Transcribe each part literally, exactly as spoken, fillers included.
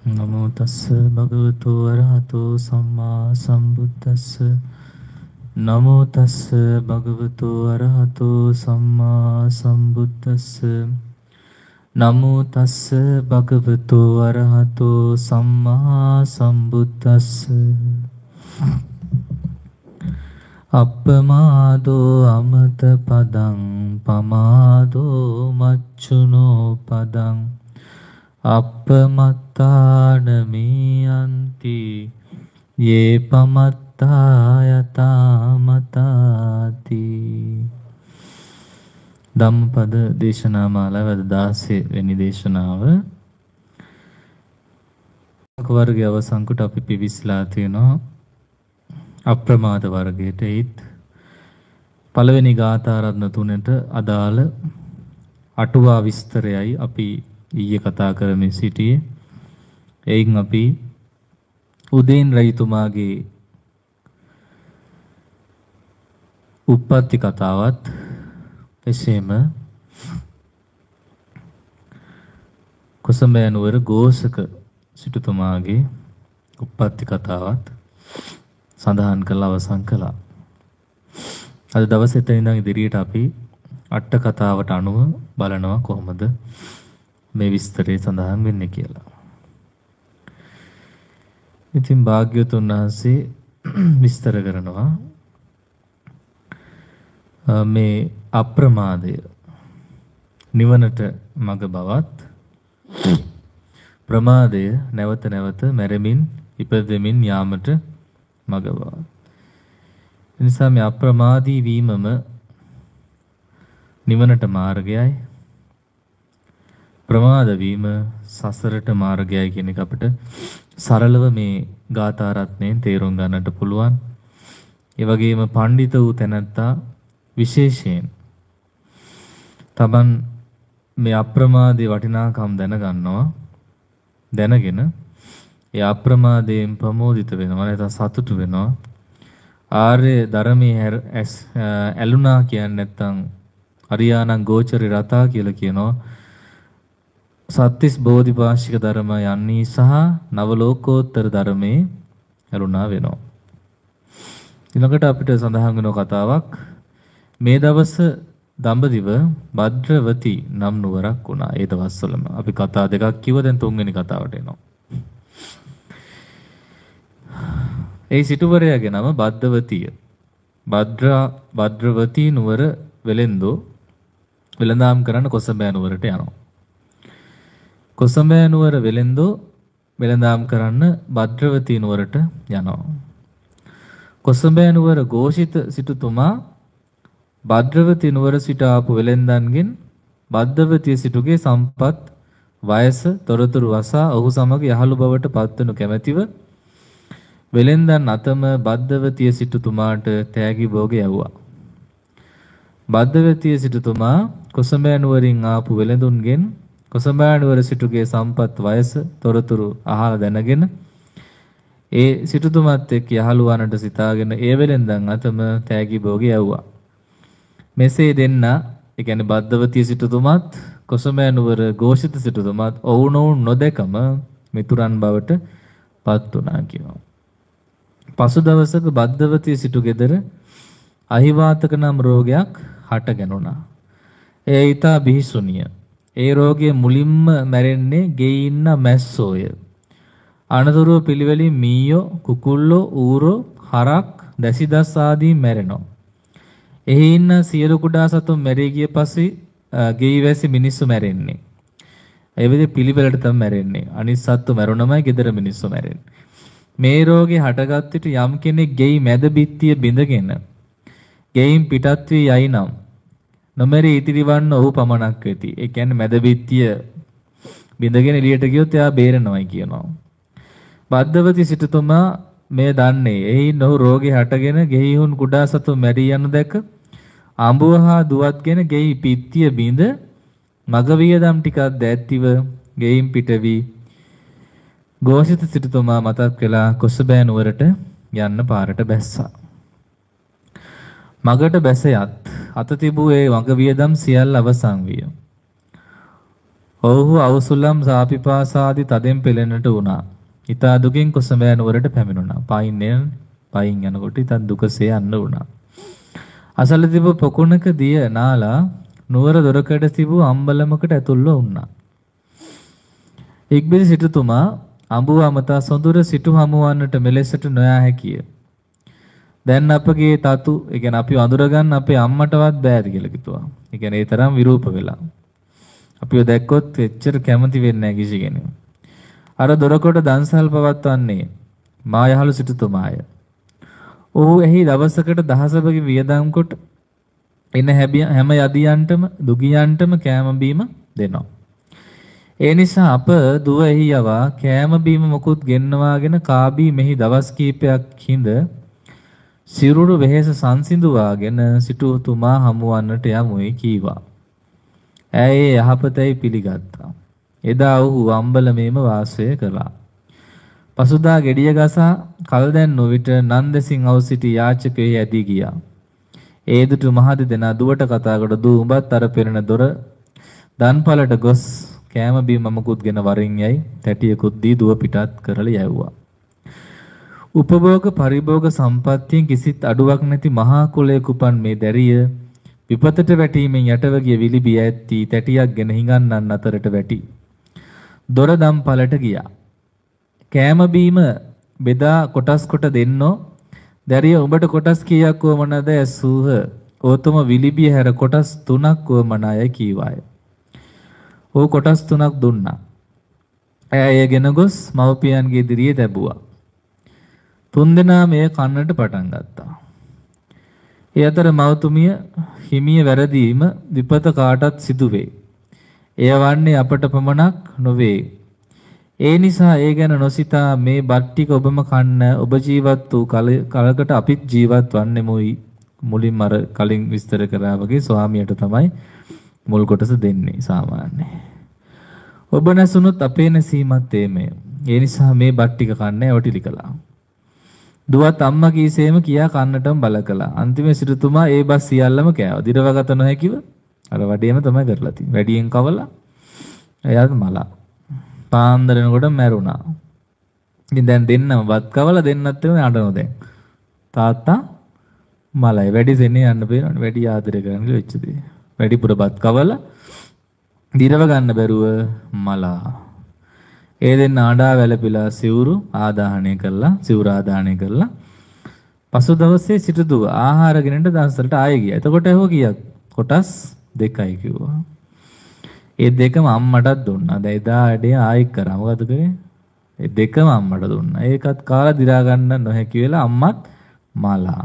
නමෝ තස්ස භගවතු වරහතෝ සම්මා සම්බුද්දස්ස නමෝ තස්ස භගවතු වරහතෝ සම්මා සම්බුද්දස්ස නමෝ තස්ස භගවතු වරහතෝ සම්මා සම්බුද්දස්ස අප්පමාදෝ අමත පදං පමාදෝ මච්චුනෝ පදං අප්පමත්තාන මියන්ති යේ පමත්තා යතාමතාති. ධම්මපද දේශනා මාලාව දාසය වෙනි දේශනාව. වර්ගයේ අවසන් කොට අපි පිවිසලා තියෙනවා අප්‍රමාද වර්ගයට. ඒත් පළවෙනි ගාථා රත්න තුනට අදාළ අටුවා විස්තරයයි අපි ඊයේ කතා කරමින් සිටියේ. එයින් අපි උදේන් රජතුමාගේ උප්පත්ති කතාවත් එසේම කොසඹෑ නුවර ගෝසක සිටුතුමාගේ උප්පත්ති කතාවත් සඳහන් කළ අවසන් කළා. අද දවසේ එතන ඉඳන් ඉදිරියට අපි අට කතාවට අනුව බලනවා කොහොමද මේ විස්තරය සඳහන් වෙන්නේ කියලා. ඉතින් භාග්‍යවතුන් වහන්සේ විස්තර කරනවා මේ අප්‍රමාදය නිවනට මඟ බවත් ප්‍රමාදය නැවත නැවත මැරෙමින් ඉපදෙමින් යාමට මඟ බවත්. එනිසා මේ අප්‍රමාදී වීමම නිවනට මාර්ගයයි, ප්‍රමාද වීම සසරට මාර්ගයයි කියන එක අපිට සරලව මේ ගාථා රත්නයෙන් තේරුම් ගන්නට පුළුවන්. ඒ වගේම පඬිත වූ තැනැත්තා විශේෂයෙන් තමන් මේ අප්‍රමාදයේ වටිනාකම් දැනගන්නවා. දැනගෙන ඒ අප්‍රමාදයෙන් ප්‍රමෝදිත වෙනවා, නැත්නම් සතුටු වෙනවා. ආර්ය ධර්මයේ ඇලුනා කියන්නේ නැත්නම් අරියාණං ගෝචරේ රතා කියලා කියනවා. සත්‍තිස් බෝධිපාශික ධර්ම යන්නේ සහ නවලෝකෝත්තර ධර්මයේ ඇලුනා වෙනවා. ඊළඟට අපිට සඳහන් වෙන කතාවක් මේ දවස දඹදිව භද්‍රවති නම් නුවරක් වුණා. ඒ දවස්වලම අපි කතා දෙකක් කිව්ව, දැන් තුන්වෙනි කතාවට එනවා. ඒ සිටුවරයාගේ නම භද්‍රවතිය. භද්‍රා භද්‍රවති නුවර වෙලෙන්දෝ වෙළඳාම් කරන්න කොසඹෑ නුවරට යනවා. කොසඹෑ නුවර වෙලෙන්දෝ වෙළඳාම් කරන්න භද්‍රවති නුවරට යනවා. කොසඹෑ නුවර ഘോഷිත සිටුතුමා භද්‍රවති නුවර සිට ආපු වෙලෙන්දන්ගෙන් භද්‍රවතිය සිටුගේ සම්පත්, වයස, තොරතුරු වසා ඔහු සමග යහළු බවට පත්වනු කැමැතිව වෙලෙන්දන් අතම භද්‍රවතිය සිටුතුමාට තෑගි භෝග යවුවා. භද්‍රවතිය සිටුතුමා කොසඹෑ නුවරින් ආපු වෙලෙඳුන්ගෙන් කොසඹෑ නුවර සිටුගේ සම්පත්, වයස, තොරතුරු අහලා දැනගෙන ඒ සිටුතුමත් එක්ක යහළු වන්නට සිතාගෙන ඒ වෙලෙන්දන් අතම තෑගි භෝග යවුවා. මෙසේ දෙන්න, ඒ කියන්නේ භද්‍රවතිය සිටුතුමත් කොසඹෑ නුවර ഘോഷිත සිටුතුමත් ඔවුනොවුන් නොදකම මිතුරන් බවට පත් වුණා කියනවා. පසු දවසක භද්‍රවතිය සිටු ගෙදර අහිවාතක නම් රෝගයක් හට ගැනුණා. එය ඊතා බිහිසුණිය. ඒ රෝගය මුලින්ම මැරෙන්නේ ගෙයි ඉන්න මැස්සෝය. අනතුරුව පිළිවෙලින් මීයෝ, කුකුල්ලෝ, ඌරෝ, හරක්, දැසිදස් ආදී මැරෙනවා. එහි ඉන්න සියලු කුඩා සතුන් මැරී ගිය පස්සේ ගෙයි වැසි මිනිස්සු මැරෙන්නේ. ඒ විදිහේ පිළිවෙලට තමයි මැරෙන්නේ. අනිත් සත්තු මැරුණමයි ගෙදර මිනිස්සු මැරෙන්නේ. මේ රෝගේ හටගත් විට යම් කෙනෙක් ගෙයි මැද බිත්තිය බිඳගෙන ගෙයින් පිටත් වී යයි නම් නොමැරී ඉතිරිවන්න ඔහු පමණක් වෙති. ඒ කියන්නේ මැද බිත්තිය බිඳගෙන එළියට ගියොත් එයා බේරනවායි කියනවා. භද්‍රවති සිටුතුමා මේ දන්නේ. එයින් ඔහු රෝගේ හටගෙන ගෙයිහුන් කුඩා සතුන් මැරී යනු දැක අඹුවහා දුවත්ගෙන ගෙයි පිත්තිය බිඳ මග වියදම් ටිකක් දැත්තිව ගෙයින් පිට වී ഘോഷිත සිටුතුමා මතක් වෙලා කොසඹෑ නුවරට යන්න පාරට බැස්සා. මගට බැස යත් අත තිබූ ඒ මග වියදම් සියල්ල අවසන් විය. ඔව්හු අවසුලම් සාපිපාසාදී තදෙන් පෙළෙන්නට වුණා. ඊතා දුකින් කොසඹෑ නුවරට පැමිණුණා. පයින්නේ පයින් යනකොට ඊතා දුකසේ යන්න වුණා. අසල තිබු පොකුණක දිය නාලා නුවර දොරකඩ තිබූ අම්බලමකට ඇතුල්ව වුණා. ඉක්බිති සිටුතුමා අඹුව අමතා සොඳුර සිටු හමුවන්නට මෙලෙසට නොයා හැකිය. දැන් අපගේ තතු, ඒ කියන්නේ අපි අඳුර ගන්න අපේ අම්මටවත් බෑද කියලා කිව්වා. ඒ කියන්නේ ඒ තරම් විරූප වෙලා. අපිව දැක්කොත් එච්චර කැමති වෙන්නේ නැහැ කිසි කෙනෙක්. අර දොරකොට දන්සල් පවත්වන්නේ මා යහළු සිටුතුමාය. ඔහු එහි දවසකට දහසකගේ වියදම් කොට එන හැම යදියන්ටම දුගියන්ටම කෑම බීම දෙනවා. ඒ නිසා අප දුව එහි යවා කෑම බීම මොකුත් ගෙන්නවාගෙන කාබී මෙහි දවස් කීපයක් හිඳ සිරුරු වෙහෙස සංසිඳුවාගෙන සිටුතුමා හමුවන්නට යමුයි කීවා. ඇය යහපතයි පිළිගත්තා. එදා ඔහු අම්බලමේම වාසය කළා. පසුදා ගෙඩිය ගසා කල් දැන්නු විට නන්දසිං අවු සිටි යාචකයෙහි ඇදී ගියා. ඒ දුටු මහදි දෙනා දුවට කතා කොට දූ උඹත් අර පෙරණ දොර දන්පලට ගොස් කෑම බීම මමකුත්ගෙන වරින් යයි තැටියකුත් දී දුව පිටත් කරලා යැව්වා. උපභෝග පරිභෝග සම්පත්තියෙන් කිසිත් අඩුවක් නැති මහා කුලයක උපන් මේ දැරිය විපතට වැටීමෙන් යටව ගිය විලිබිය ඇත්ති තැටියක් ගෙන හිඟන්නන් අතරට වැටි දොර දම්පලට ගියා. කෑම බීම බෙදා කොටස් කොට දෙන්නෝ දැරිය උඹට කොටස් කීයක් වමනද ඇසූහ. ඕතම විලිබිය හැර කොටස් තුනක් වමනාය කීවාය. ඕ කොටස් තුනක් දුන්නා. ඇය එයගෙන ගොස් මව්පියන්ගේ ඉදිරියේ තැබුවා. තුන්දෙනා මේ කන්නට පටන් ගත්තා. ඒ අතර මවතුමිය හිමිය වැරදීම විපත කාටත් සිදුවේ. එය වන්නේ අපට පමණක් නොවේ. ඒ නිසා ඒ ගැන නොසිතා මේ බත් ටික ඔබම කන්න ඔබ ජීවත් වූ කලකට අපිත් ජීවත් වන්නෙමුයි. මුලින්ම අර කලින් විස්තර කරා වගේ ස්වාමියට තමයි මුල් කොටස දෙන්නේ සාමාන්‍යයෙන්. ඔබ නැසුනොත් අපේ නැසීමත් එමේ. ඒ නිසා මේ බත් ටික කන්න ඇවටිලි කළා. දුවත් අම්මා කීසේම කියා කන්නටම බල කළා. අන්තිමේ සිටුතුමා ඒ බස් සියල්ලම කෑවා. දිරවගත නොහැකිව අර වඩේම තමයි කරලා තියෙන්නේ. වැඩියෙන් කවලා එයාත් මලා. පාන්දරනකොට මැරුණා. ඉතින් දැන් දෙන්නම බත් කවලා දෙන්නත් එමේ අඬනවා දැන්. තාත්තා මලයි වැඩි සෙන්නේ යන්න බේරන්නේ. වැඩි ආදරය කරන්න වෙච්ච දේ. වැඩිපුර බත් කවලා දිරව ගන්න බැරුව මලා. ඒ දෙන්න ආඩා වැළපිලා සිවුරු ආදාහණය කළා. සිවුර ආදාහණය කළා. පසු දවසේ සිටුදුව ආහාර ගෙනට දන්සලට ආයෙ ගියා. එතකොට ඇහුව කීයක්? කොටස් දෙකයි කිව්වා. ඒ දෙකම අම්මටත් දුන්නා. දැන් එදා වැඩේ ආයෙ කරා. මොකද කරේ? ඒ දෙකම අම්මට දුන්නා. ඒකත් කාලා දිරා ගන්න නොහැකි වෙලා අම්මත් මලා.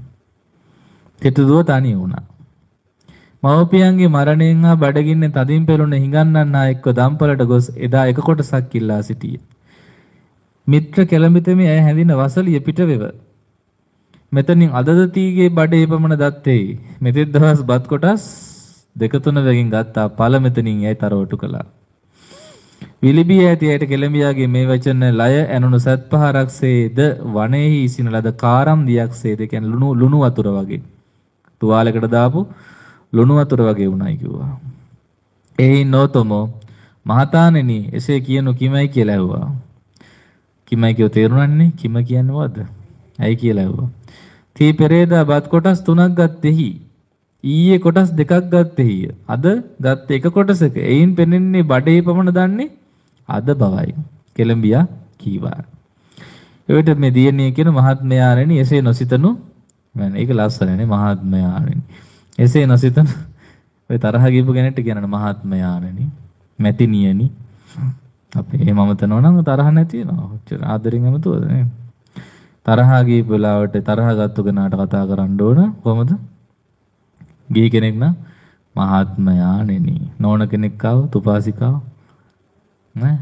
සිටුදුව තනි වුණා. මව්පියන්ගේ මරණයෙන් හා බඩගින්නේ තදින් පෙළුණ හිඟන්නන් ආ එක්ව දම්පලට ගොස් එදා එක කොටසක් කිල්ලා සිටියේ. මිත්‍ර කෙළඹිතමේ ඇය හැඳින වසලිය පිටවෙව. මෙතනින් අදද තීගේ බඩේ පමණ දත්තේ. මෙතෙක් දවස් බත් කොටස් දෙක තුන වගින් ගත්තා. පළ මෙතනින් ඇය තරවටු කළා. විලිබිය ඇති ඇයට කෙළඹියාගේ මේ වචන ලය ඇනුණු සත් පහරක්සේද වනයේහි ඉසින ලද කාරම් දියක්සේද කියන්නේ ලුණු ලුණු වතුර වගේ. තුවාලයකට දාපු ලුණු වතුර වගේ වුණයි කිව්වා. එයින් නොතොමෝ මහතාණෙනි එසේ කියනු කිමයි කියලා ඇහුවා. කිමයි කියෝ තේරුණන්නේ? කිම කියන්නේ මොකද්ද? ඇයි කියලා ඇහුවා. තී පෙරේදා බත් කොටස් තුනක් ගත්තේහි. ඊයේ කොටස් දෙකක් ගත්තේහි. අද ගත්ත එක කොටසක. එයින් පෙනෙන්නේ බඩේ පමණ දන්නේ අද බවයි. කෙළඹියා කීවා. එවිට මේ දියණිය කියන මහත්මයාණෙනි එසේ නොසිතනු මම ඒක ලස්සනනේ මහත්මයාණෙනි. එසේ නොසිතන ඔය තරහ ගිහපු කෙනෙක්ට කියනන මහත්මයාණෙනි මැතිණියනි අපි එහෙම අමතනවා නම් තරහ නැති වෙනවා. ඔච්චර ආදරෙන් අමතුවද නේ? තරහ ගිහපු වෙලාවට තරහ ගත්තු කෙනාට කතා කරන්න ඕන කොහමද? ගිහි කෙනෙක් නම් මහත්මයාණෙනි. නෝන කෙනෙක් ආව තුපාසිකාව නෑ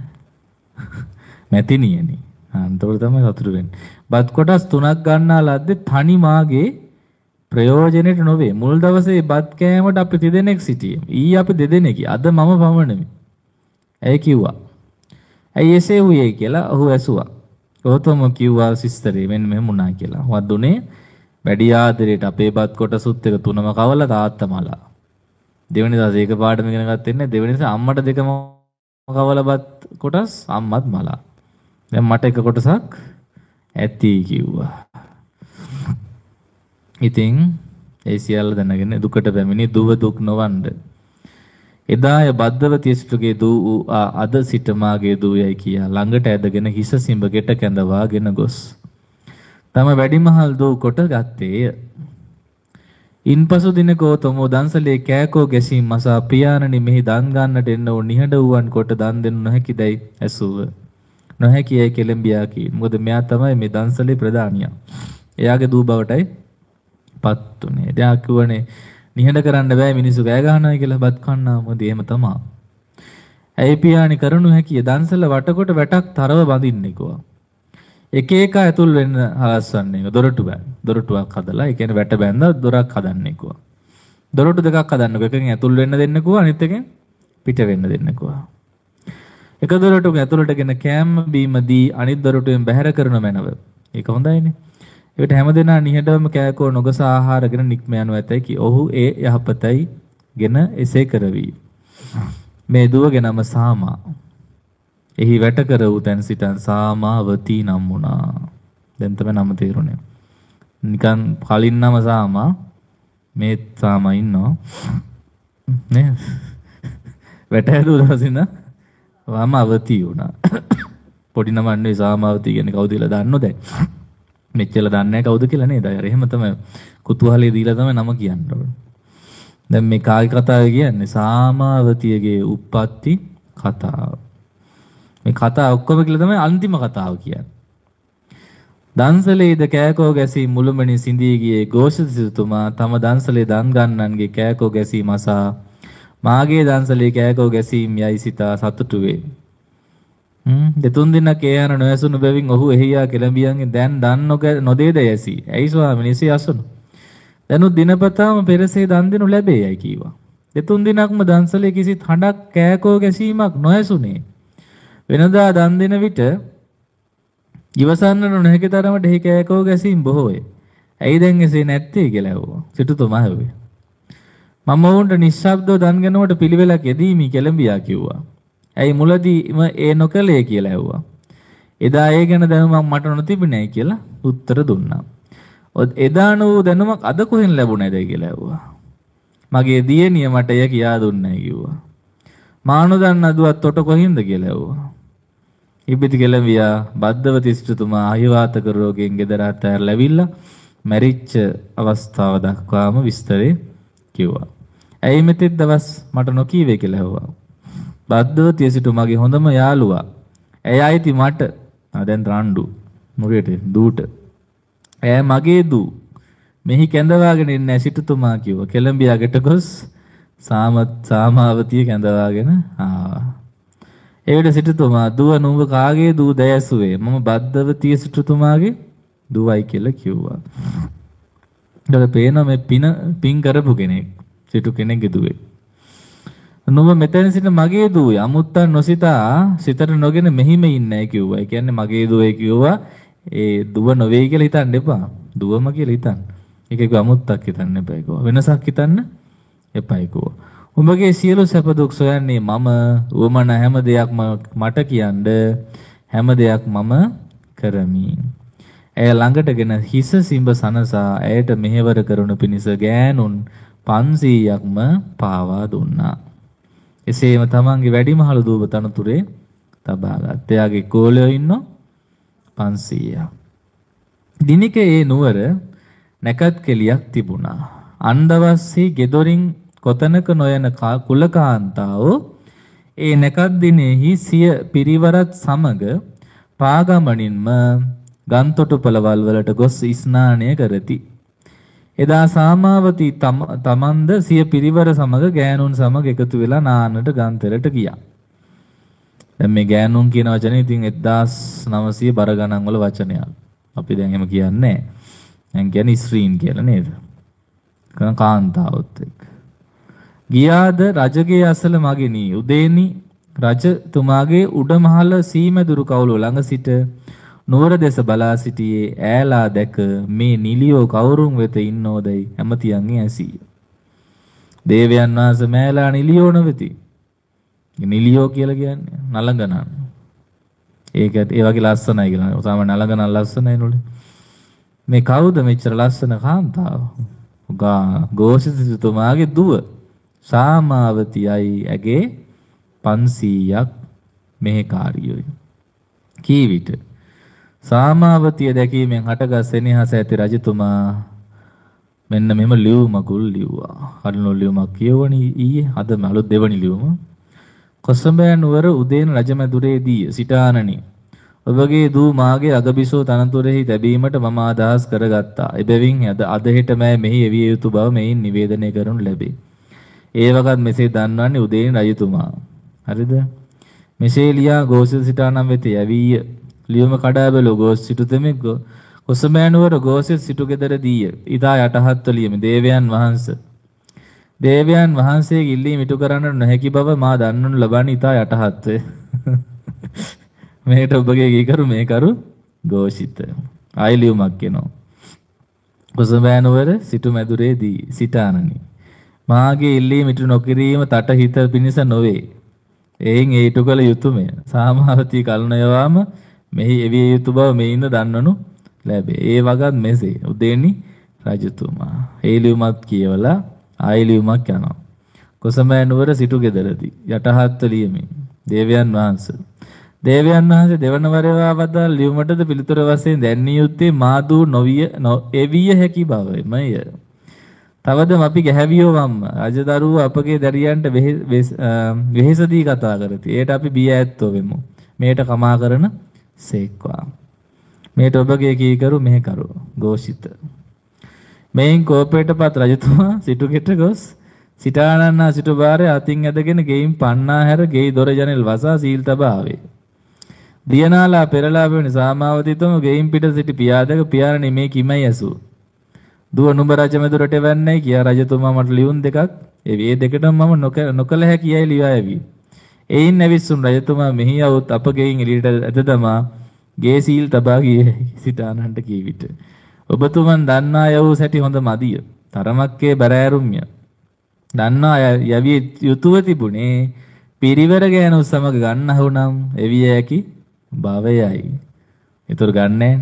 මැතිණියනි. අන්තවල තමයි සතුටු වෙන්නේ. බත් කොටස් තුනක් ගන්නා ලද්දේ තනි මාගේ ප්‍රයෝජනෙට නොවේ. මුල් දවසේ බත් කෑමට අපි දෙදෙනෙක් සිටියේ. ඊ අපි දෙදෙනෙකි. අද මම පමණමි. ඇයි කිව්වා. ඇයි එසේ වුයේ කියලා ඔහු ඇසුවා. ඔහුතම කිව්වා සිස්තරේ මෙන්න මෙහෙම වුණා කියලා. වදුනේ වැඩි ආදරයට අපේ බත් කොටසුත් එක තුනම කවලා තාත්තා මලා. දෙවෙනි දවසේ එක පාඩම ඉගෙන ගත්තේ නැහැ. දෙවෙනි දවසේ අම්මට දෙකම කවලපත් කොටස් අම්මත් මලා. දැන් මට එක කොටසක් ඇති කිව්වා. ඉතින් ඒ සියල්ල දැනගෙන දුකට පැමිණි දුව දුක් නොවන්ඩ. එදාය බද්දවතිය සිටුගේ දූ වූ අද සිට මාගේ දූ යයි කියා ළඟට ඇදගෙන හිස සිඹ ගෙට කැඳවාගෙන ගොස් තම වැඩිමහල් දූ කොට ගත්තේය. ඉන්පසු දිනකෝ තොමෝ දන්සලේ කෑකෝ ගැසීම් මසා පියාණනි මෙහි දන් ගන්නට එන්න ඕ නිහඬ වූවන් කොට දන් දෙන්න නොහැකිදයි ඇසුව. නොහැකියයි කෙලඹියා කී. මොකද මෙයා තමයි මේ දන්සලේ ප්‍රධානියා. එයාගේ දූ බවටයි පත් උනේ. එයා කිව්වනේ නිහඬ කරන්න බෑ මිනිස්සු ගෑ ගන්නවා කියලා බත් කන්නා මොකද එහෙම තමයි. ඇයි පියාණි කරනු හැකිය දන්සල වටකොට වැටක් තරව බඳින්නේ කිව්වා. එක එක ඇතුල් වෙන්න හලස්වන්නේ දොරටු බෑ. දොරටුවක් හදලා ඒ කියන්නේ වැට බැඳලා දොරක් හදන්නේ කිව්වා. දොරටු දෙකක් හදන්නකෝ. එකකින් ඇතුල් වෙන්න දෙන්න කිව්වා අනිත් එකෙන් පිට වෙන්න දෙන්න කිව්වා. එක දොරටුවක ඇතුළටගෙන කෑම බීම දී අනිත් දොරටුවෙන් බැහැර කරන මැනව. ඒක හොඳයිනේ. ඒකට හැමදෙනා නිහඬවම කෑකෝ නොගස ආහාරගෙන නික්ම යනු ඇතයි කි. ඔහු ඒ යහපතයි ගෙන එසේ කරවි. මේ දුවගෙනම සාමා. එහි වැට කර වූ තැන් සිටන් සාමාවති නම් වුණා. දැන් තමයි නම තේරුණේ. නිකන් කලින් නම සාමා මේ සාමා ඉන්නවා. නේ? වැට හැදුව දවසින් වාමාවති වුණා. පොඩි නම අන්නේ සාමාවති කියන්නේ කවුද කියලා දන්නවද? මෙච්චර දන්නේ නැහැ කවුද කියලා නේද? අර එහෙම තමයි කුතුහලයේ දීලා තමයි නම කියන්නේ. දැන් මේ කායි කතාව කියන්නේ සාමාවතියගේ උප්පත්ති කතාව. මේ කතාව ඔක්කොම කියලා තමයි අන්තිම කතාව කියන්නේ. දන්සලේද කෑකෝ ගැසී මුළුමනින් සිඳී ගියේ ഘോഷ සිටුතුමා තම දන්සලේ දන් ගන්නන්ගේ කෑකෝ ගැසීම අසා මාගේ දන්සලේ කෑකෝ ගැසීම යයි සිතා සතුටු වේ. හ්ම් දෙතුන් දිනක් ඒ යන නොයසුණු බැවින් ඔහු එහියා කෙළඹියන්ගේ දැන් දන් නොදේද යසි. ඇයි ස්වාමීනි සිය අසුණු. දැනුත් දිනපතාම පෙරසේ දන් දෙනු ලැබේයයි කීවා. දෙතුන් දිනක්ම දන්සලේ කිසිත් හඬක් කෑකෝ ගැසීමක් නොයසුනේ. වෙනදා දන් දෙන විට ඉවසන්නට නොහැකි තරමට එහි කෑකෝ ගැසීම් බොහෝය. ඇයි දැන් එසේ නැත්තේ කියලා ඇහුවා. සිටුතුමා ඇහුවේ. මම වුන්ට නිශ්ශබ්දව දන් ගෙනුවට පිළිවෙලක් යෙදීමි කෙළඹියා කිව්වා. ඇයි මුලදීම ඒ නොකලේ කියලා ඇහුවා. එදා ඒ ගැන දැනුමක් මට නොතිබුණේ කියලා උත්තර දුන්නා. එදා නෝ දැනුමක් අද කොහෙන් ලැබුණේද කියලා ඇහුවා. මගේ දියණිය මට එය කියා දුන්නේ කිව්වා. මානු දන්න අදුවත් තොට කොහින්ද කියලා ඇහුවා. ඉබ්බිති කෙළඹියා බද්දවති සිටුතුමා ආයවාතක රෝගයෙන් ගෙදර අතහැරලා ඇවිල්ලා මැරිච්ච අවස්ථාව දක්වාම විස්තරේ කිව්වා. ඇයි මෙතෙක් දවස් මට නොකීවේ කියලා ඇහුවා. බද්දවතිය සිටුමාගේ හොඳම යාළුවා. ඇයි ආයිති මට. ආ දැන් රණ්ඩු. මොකේද? දූට. ඇය මගේ දූ. මෙහි කැඳවාගෙන ඉන්නේ සිටුතුමා කිව්වා. කෙළඹියාකට ගොස් සාමත් සාමාවතිය කැඳවාගෙන ආවා. ඒකට සිටුතුමා දුව නුඹ කාගේ දූ දැයසුවේ? මම බද්දවතිය සිටුතුමාගේ දුවයි කියලා කිව්වා. ඊට පේනවා මේ පින පින් කරපු කෙනෙක්. සිටු කෙනෙක්ගේ දුවේ. නුඹ මෙතන සිට මගේ දුවේ අමුත්තන් නොසිතා සිතට නොගෙන මෙහිම ඉන්නයි කිව්වා. ඒ කියන්නේ මගේ දුවේ කිව්වා ඒ දුව නොවේ කියලා හිතන්න එපා. දුවම කියලා හිතන්න. ඒක කිව්ව අමුත්තක් හිතන්න එපා කිව්වා. වෙනසක් හිතන්න එපා කිව්වා. උඹගේ සියලු සැප දුක් සොයන්නේ මම. උවමන හැම දෙයක්ම මට කියන්න හැම දෙයක් මම කරමි. ඇය ළඟටගෙන හිස සිඹ සනසා ඇයට මෙහෙවර කරනු පිණිස ගෑනුන් පන්සීයක්ම පාවා දුන්නා. එසේම තමන්ගේ වැඩිමහල් දූව තනතුරේ තබා ගත්තා. එයාගේ ගෝලයෝ ඉන්නෝ පන්සීයක්. දිනික ඒ නුවර නැකත් කෙලියක් තිබුණා. අන්දවස්සී ගෙදොරින් කොතනක නොයන කුලකාන්තාව ඒ නැකත් දිනෙහි සිය පිරිවරත් සමග පාගමනින්ම ගන්තොටුපළවල් වලට ගොස් ස්නානය කරති. එදා සාමාවති තමන්ද සිය පිරිවර සමග ගෑනුන් සමග එකතු වෙලා නාන්නට ගන්තෙලට ගියා. දැන් මේ ගෑනුන් කියන වචනේ ඉතින් එක්දාස් නවසිය බර ගණන් වල වචනයක්. අපි දැන් එහෙම කියන්නේ නැහැ. දැන් කියන්නේ ස්ත්‍රීන් කියලා නේද? කාන්තාවොත් එක්ක. ගියාද රජගේ අසල මගිනී උදේනි රජතුමාගේ උඩමහල සීමදුරු කවුළු ළඟ සිට නුවර දෙස බලා සිටියේ ඈලා දැක මේ නිලියෝ කවුරුන් වෙත ඉන්නෝදයි ඇමතියන්ගේ ඇසී. දේවයන් වහන්සේ මෑලා නිලියෝ නොවෙති. නිලියෝ කියලා කියන්නේ නලංගනන්. ඒක ඒ වගේ ලස්සනයි කියලා. සාමාන්‍ය නලංගනන් ලස්සනයි නෝලේ. මේ කවුද මෙච්චර ලස්සන කාන්තාව? උගා ගෝසිත සිටුමාගේ දුව සාමාවතියයි ඇගේ පන්සීයක් මෙහෙකාරියෝයි. කී විට සාමාවතිය දැකීමෙන් හටගත් සෙනෙහස ඇති රජතුමා මෙන්න මෙම ලියුමකුල් ලිව්වා. කලින් ලියුමක් කියවණි ඊයේ අද අලුත් දෙවනි ලියුම. කොසඹෑ නුවර උදේන රජමැදුරේදී සිටානනි. ඔබගේ දූ මාගේ අගබිසෝ තනතුරෙහි තැබීමට මම අදහස් කරගත්තා. එබැවින් අද අද හෙට මෑ මෙහි එවිය යුතු බව මෙයින් නිවේදනය කරනු ලැබේ. ඒ වගත් මෙසේ දන්වන්නේ උදේන රජතුමා. හරිද? මෙසේ ලියා ගෝසිත සිටානම් වෙත යවීය. ලියුම කඩා බැලූ ගෝස් සිටුතෙමෙක් කොසඹෑ නුවර ගෝසිත සිටු ගෙදරදීය. ඉතා යටහත්ව ලියමි. දේවයන් වහන්සේ දේවයන් වහන්සේගේ ඉල්ලීම ඉටු කරන්නට නොහැකි බව මා දන්වනු ලබන්නේ ඉතා යටහත්වේ. මේකට ඔබගේ කීකරු මේකරු ගෝසිත. ආයි ලියුමක් කියනවා. කොසඹෑ නුවර සිටු මැදුරේදී සිටානනි. මාගේ ඉල්ලීම ඉටු නොකිරීම තට හිත පිණිස නොවේ. එයින් ඒ ඉටු කළ යුතුයමය. සාමාවතී කලණයවාම මෙහි එවිය යුතු බව මෙයින්ද දන්වනු ලැබේ. ඒ වගත් මෙසේ උදේනි රජතුමා. ඒ ලියුමත් කියවලා ආයි ලියුමක් යනවා. කොසඹෑ නුවර සිටු ගෙදරදී යටහත් ලියමි. දේවයන් වහන්සේ දේවයන් වහන්සේ දෙවන වරවා වදාළ ලියුමටද පිළිතුර වශයෙන් දැන්විය යුත්තේ මාදූ නොවිය එවිය හැකි බවමය. තවද අපි ගැහැවියෝ වම්ම රජදරුව අපගේ දැරියන්ට වෙහෙස දී කතා කරති. ඒට අපි බිය ඇත්තෝ වෙමු. මේට කමා කරන සේක්වා. මේට ඔබගේ කීකරු මෙහෙකරු ගෝසිත. මෙයින් කෝපයටපත් රජතුමා සිටුගෙට ගොස් සිටානන්නා සිටු බාරය අතින් ඇදගෙන ගෙයින් පන්නා හැර ගෙයි දොර ජනෙල් වසා සීල් තබා ආවේ. දියනාලා පෙරලා වෙන සාමාවතිතුම ගෙයින් පිට සිටි පියාදක පියාණනි මේ කිමයි ඇසූ. දුව නුඹ රජමැදුරට එවන්නයි කියා රජතුමා මට ලියුම් දෙකක් එවි. ඒ දෙකටම මම නොකල හැකියයි ලියා ඇවි. එයින් ඇවිස්සුන් රජතුමා මෙහි આવුත් අප ගෙයින් එළියට ඇද දමා ගේ සීල් තබා ගියේ සිටානන්ට කී විට ඔබතුමන් දන්නා යවූ සැටි හොඳ මදිය. තරමක්කේ බරෑරුම්ය. දන්නා යවිය යුතුව තිබුණේ පිරිවර ගෑනු සමග ගන්නහුනම් එවිය හැකි භවයයි. ඒතර ගන්නෑනේ.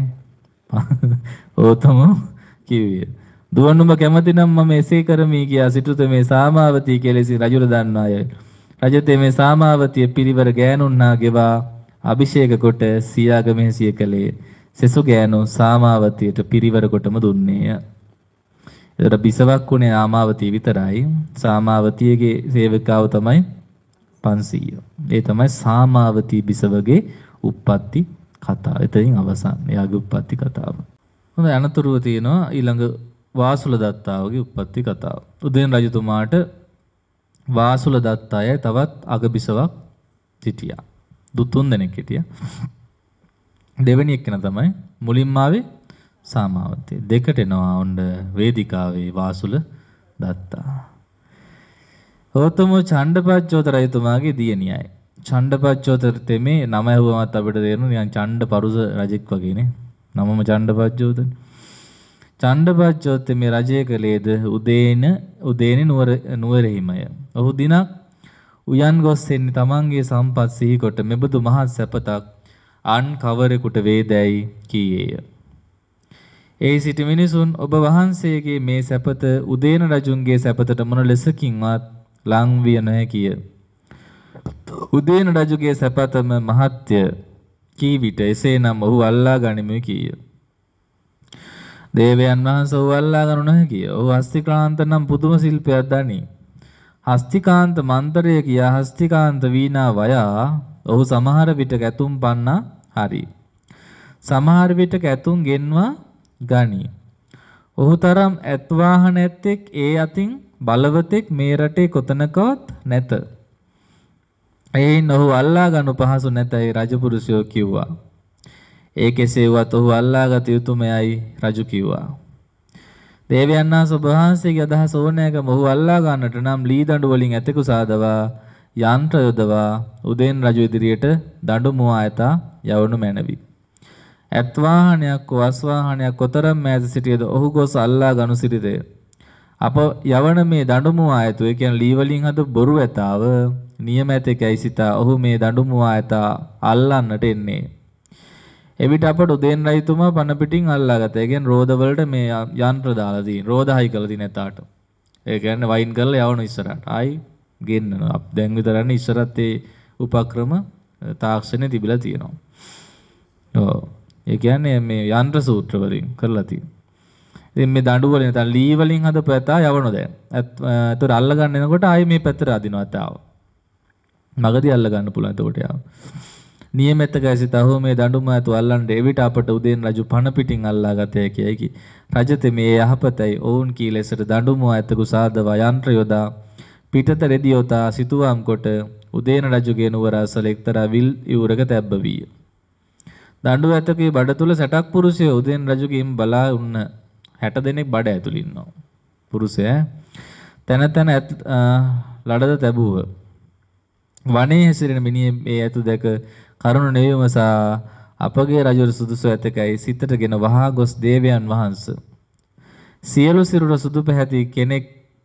ඕතම කිව්වේ. දුවනුඹ කැමති නම් මම එසේ කරමි කියා සිටුත මේ සාමාවතී කෙලෙසි රජුර දන්නාය. රජතේ මේ සාමාවතිය පිරිවර ගෑනුන්නා ගෙවා අභිෂේක කොට සියාගමෙහි සිය කලේ. සෙසු ගෑනු සාමාවතියට පිරිවර කොටම දුන්නේය. ඒතර බිසවක් උනේ ආමාවතිය විතරයි. සාමාවතියගේ සේවකාව තමයි පන්සීය. ඒ තමයි සාමාවතී බිසවගේ උප්පත්ති කතාව. එතනින් අවසන්. එයාගේ උප්පත්ති කතාව. හොඳයි අනතුරුව තියෙනවා ඊළඟ වාසුල දත්තාවගේ උප්පත්ති කතාව. උදේන රජතුමාට වාසුල දත්තාය තවත් අගබිසවක් සිටියා. දු තුන් දෙනෙක් හිටියා. දෙවෙනි එක්කෙනා තමයි මුලින්ම ආවේ සාමාවතී. දෙකට එනවා ඔන්න වේදිකාවේ වාසුල දත්තා. ඕතම චණ්ඩපච්චෝත රජතුමාගේ දියණියයි. චණ්ඩපච්චෝත තෙමේ නම ඇහුවමත් අපිට තේරෙනවා නිකන් චණ්ඩ පරුස රජෙක් වගේනේ. නමම චණ්ඩපච්චෝත. චණ්ඩපච්චෝත තෙමේ රජය කලේද උදේන උදේනි නුවර නුවරෙහිමය. ඔහු දිනක් උයන් ගොස් එන්නේ තමන්ගේ සම්පත් සිහි කොට මෙබඳු මහත් සැපතක් අන් කවරෙකුට වේදැයි කීයේය. ඒ සිටි මිනිසුන් ඔබ වහන්සේගේ මේ සැපත උදේන රජුන්ගේ සැපතට මොන ලෙසකින්වත් ලං විය නොහැකිය. උදේන රජුගේ සැපතම මහත්ය කී විට එසේනම් ඔහු අල්ලා ගනිමු කීය. දේවයන් වහන්සේ ඔහු අල්ලා ගනු නොහැකිය. ඔහු හස්තිකාන්ත නම් පුදුම ශිල්පයක් දනි. හස්තිකාන්ත මන්තරය කියා හස්තිකාන්ත වීණා වයා ඔහු සමහර විට ඇතුම් පන්නා හරි. සමහර විට ඇතුම් ගෙන්වා ගනි. ඔහු තරම් ඇත්වාහන ඇත්තෙක් ඒ අතින් බලවතෙක් මේ රටේ කොතනකවත් නැත. එයින් ඔහු අල්ලා ගනු පහසු නැතයි රජපුරුෂයෝ කිව්වා. ඒ කෙසේ වුවත් ඔහු අල්ලාගත යුතුයමයි රජු කිව්වා. දේවයන් වහන්සේගේ අදහස ඕනෑකම ඔහු අල්ලා ගන්නට නම් ලී දඬු වලින් ඇතෙකු සාදවා යන්ත්‍ර යොදවා උදේන රජු ඉදිරියට දඬු මුවා ඇතා යවනු මැනවි. ඇත් වාහනයක් වස් වාහනයක් කොතරම් මෑත සිටියද ඔහු ගොස් අල්ලා ගනු සිටිතේ. අප යවන මේ දඬු මුවා ඇතු ඒ කියන්නේ ලී වලින් හද බොරු ඇතාව නියම ඇතෙකයි සිතා ඔහු මේ දඬුමුවා ඇත අල්ලන්නට එන්නේ. එවිට අපට උදේන් රජතුමා පන පිටින් අල්ලාගත්තා. ඒ කියන්නේ රෝද වලට මේ යන්ත්‍ර දාලා තියෙන. රෝදහයි කරලා තියෙන ඇතාට. ඒ කියන්නේ වයින් කරලා යවන ඉස්සරහට. ආයි ගෙන්නනවා. දැන් විතරන්නේ ඉස්සරත් ඒ උපක්‍රම තාක්ෂණය තිබිලා තියෙනවා. ඔව්. ඒ කියන්නේ මේ යන්ත්‍ර සූත්‍ර වලින් කරලා තියෙනවා. ඉතින් මේ දඬු වලින් නැත්නම් ලී වලින් හදපු ඇතා යවනවා දැන්. ඒතර අල්ල ගන්න එනකොට ආයි මේ පැත්තට අදිනවා ඇතාව. මගදී අල්ල ගන්න පුළුවන් එතකොට යාව. නියමෙතකයි සිතහෝ මේ දඬුම ඇතු අල්ලන්න එවිට අපට උදේන් රජු පණ පිටින් අල්ලා ගත හැකියි කි. රජතේ මේ යහපතයි ඔවුන් කී ලෙසට දඬුම ඇතකු සාදවා යන්ත්‍ර යොදා පිටත රෙදි යොතා සිතුවම් කොට උදේන රජුගේ නුවර අසල එක්තරා විල් යූරක තැබ්බ විය. දඬු ඇතකේ බඩ තුල සැටක් පුරුෂය උදේන රජුගෙන් බලා උන්න හැට දෙනෙක් බඩ ඇතුළේ ඉන්නවා. පුරුෂයා තන තන ලඩද තැබුව. වනයේ හැසිරෙන මිනිහ මේ ඇතු දැක කරුණ නෙවීමසා අපගේ රජුට සුදුසු ඇතකයි සිතටගෙන වහා ගොස් දේවයන් වහන්සේ සියලු සිරුර සුදු පැහැති කෙනෙක්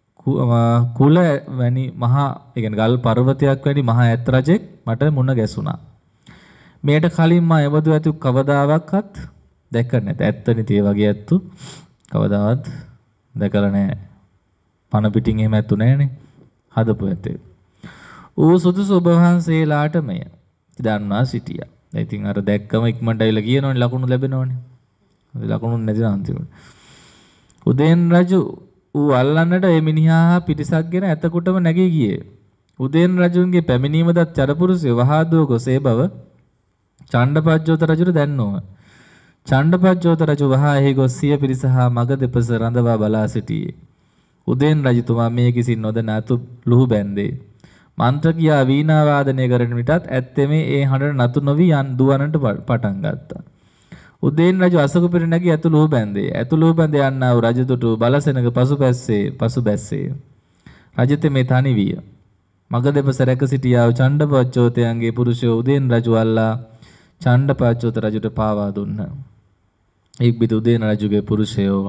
කුල වැනි මහා ඒ කියන්නේ ගල් පර්වතයක් වැනි මහා ඇත් රජෙක් මට මුණ ගැසුණා. මේට කලින් මා එවදු ඇතු කවදාවත් දැක නැත. ඇත්තනේ tie වගේ ඇත්තු කවදාවත් දැකලා නැහැ. පණ පිටින් එහෙම ඇත්තු නැහනේ. හදපු ඇතේ. ඌ සුදුසු ඔබ වහන්සේලාටමය. දන්වා සිටියා. ඉතින් අර දැක්කම ඉක්මනට ඇවිල්ලා කියනවනේ ලකුණු ලැබෙනවනේ. ලකුණු නැති අන්තිමට. උදේන් රජු ඌ අල්ලන්නට මේ මිනිහා පිටිසක්ගෙන ඇතකොටම නැගී ගියේ. උදේන් රජුන්ගේ පැමිණීමදත් චරපුරුෂය වහා දුව ගොසේ බව චණ්ඩපජ්ජෝත රජුට දැන්නෝම. චණ්ඩපජ්ජෝත රජු වහා එහි ගොස් සිය පිරිස හා මග දෙපස රඳවා බලා සිටියේ. උදේන් රජතුමා මේ කිසින් නොදැන අතු ලුහු බැන්දේ. මන්ත්‍ර කියා වීණා වාදනය කරන විටත් ඇත්තෙම ඒ හඬට නතු නොවි යන් දුවන්නට පටන් ගත්තා. උදේන් රජු අසක පිර නැගී ඇතුළු බැඳේ. ඇතුළු බැඳ යන්නා වූ රජතුතු බලසෙනක පසුපැස්සේ පසුබැස්සේ. රජතෙ මේ තනි විය. මග දෙපස රැක සිටියා වූ චණ්ඩපච්චෝතයන්ගේ පුරුෂයෝ උදේන් රජු අල්ලා චණ්ඩපච්චෝත රජුට පාවා දුන්නා. එක්බිත උදේන රජුගේ පුරුෂයෝ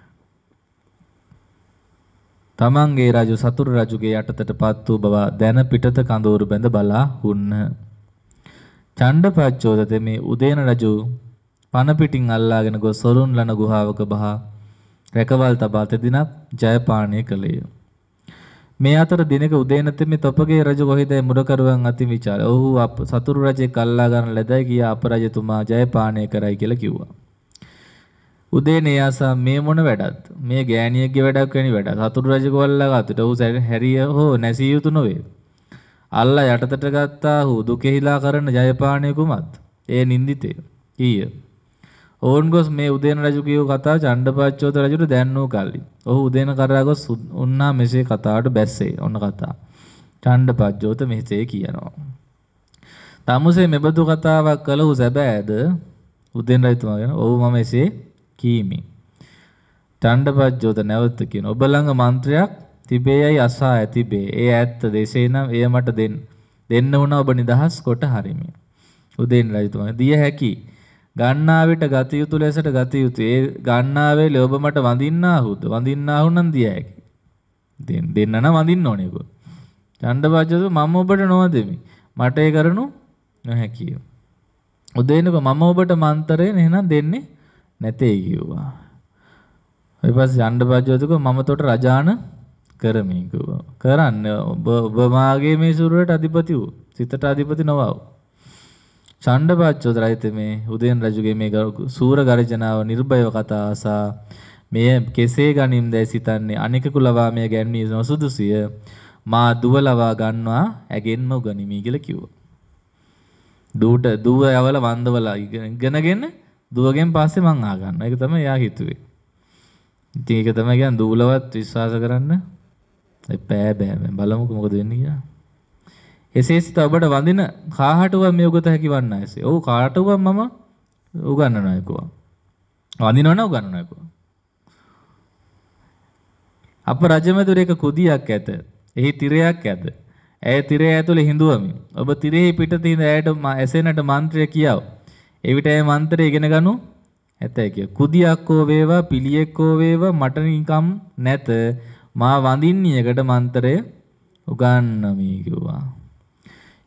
තමන්ගේ රජු සතුරු රජුගේ යටතටපත් වූ බව දැන පිටත කඳවුරු බැඳ බලා වුන්න. චණ්ඩපච්චෝත මේ උදේන රජු පන පිටින් අල්ලාගෙන ගොස් සොරුන් ලන ගුහාවක බහා රැකවල් තබා තෙදිනක් ජයපානය කළේය. මේ අතර දිනක උදේන තෙමේ තොපගේ රජු කොහෙදයි මුරකරුවන් අතින් විචාර. ඔහු අප සතුරු රජෙක් අල්ලා ගන්න ලැබයි කියා අප රජතුමා ජයපානය කරයි කියලා කිව්වා. උදේනේ ආසා මේ මොන වැඩක්ද? මේ ගෑණියෙක්ගේ වැඩක් වෙනි වැඩක්. සතුරු රජු කොල්ලා ගත්තට ඔහු හැරිය හෝ නැසිය යුතු නොවේ. අල්ලා යටතට ගත්තා ඔහු දුකෙහිලා කරන ජයපානය කුමත්? ඒ නින්දිතේ. ඊය. ඕන් ගොස් මේ උදේන රජු කියව කතාව චණ්ඩපච්චෝත රජුට දැන්නෝ කල්ලි. ඔහු උදේන කරා ගොස් උන්නා මෙසේ කතාවට බැස්සේ. ඔන්න කතාව. චණ්ඩපච්චෝත මෙසේ කියනවා. තමුසේ මෙබඳු කතාවක් කළහු සැබෑද? උදේන රජතුමා කියන ඔව් මම එසේ කීමි. චණ්ඩපච්චෝත නැවත කියන ඔබ ළඟ මන්ත්‍රයක් තිබේයයි අසා ඇතිබේ. ඒ ඇත්ත දෙසේ නම් එය මට දෙන්න. දෙන්න වුණා ඔබ නිදහස් කොට හරිමි. උදේන රජතුමා දිය හැකි ගන්නාවිට ගත යුතු ලෙසට ගත යුතු. ඒ ගන්නාවේ ලෝභ මට වඳින්නාහුද? වඳින්නාහු නම් දිය හැකි. දෙන්න දෙන්න නම් වඳින්න ඕනේ කො. චණ්ඩපච්චෝත මම ඔබට නොවදෙමි. මට ඒ කරනු නොහැකිය. උදේනක මම ඔබට මන්තරේ එහෙනම් දෙන්නේ නැතේ කිව්වා. ඊට පස්සේ චණ්ඩපච්චෝතක මම තොට රජාන කරමි කිව්වා. කරන්න ඔබ ඔබ මාගේ මේ සූරයට අධිපති වූ සිතට අධිපති නොවව. චණ්ඩපච්චෝත රජතේ මේ උදේන රජුගේ මේ සූර ගර්ජනාව නිර්භයව කතා ආසා මෙය කෙසේ ගනිම්ද සිතන්නේ අනිකකු ලවා මෙය ගැන්වී නොසුදුසුය. මා දුව ලවා ගන්නවා ඇගෙන්ම උගනිමි කියලා කිව්වා. දුවට දුව යවල වන්දවලා ඉගෙනගෙන දුවගෙන් පස්සේ මං ආ ගන්නවා. ඒක තමයි එයා හිතුවේ. ඉතින් ඒක තමයි කියන්නේ දූලවත් විශ්වාස කරන්න බෑ බෑ බලමුකෝ මොකද වෙන්නේ කියලා. එසේ සිත ඔබට වඳින කාහටුව මේ උගත හැකි වන්නයිසේ. ඔව් කාටුව මම උගන්වනවා කිව්වා. වඳිනවනේ උගන්වනවා කිව්වා. අප රජමැදුරේක කුදියක් ඇත. එහි තිරයක් ඇත. ඇය තිරය ඇතුලේ හිඳුවමි. ඔබ තිරෙහි පිටත හිඳ ඇයට ඇසෙනට මන්ත්‍රය කියව. එවිට ඇය මන්ත්‍රය ඉගෙන ගනු ඇතැයි කිය. කුදියක් හෝ වේවා පිළියෙක් හෝ වේවා මට නිකම් නැත. මා වඳින්නේකට මන්ත්‍රය උගන්වමි කිව්වා.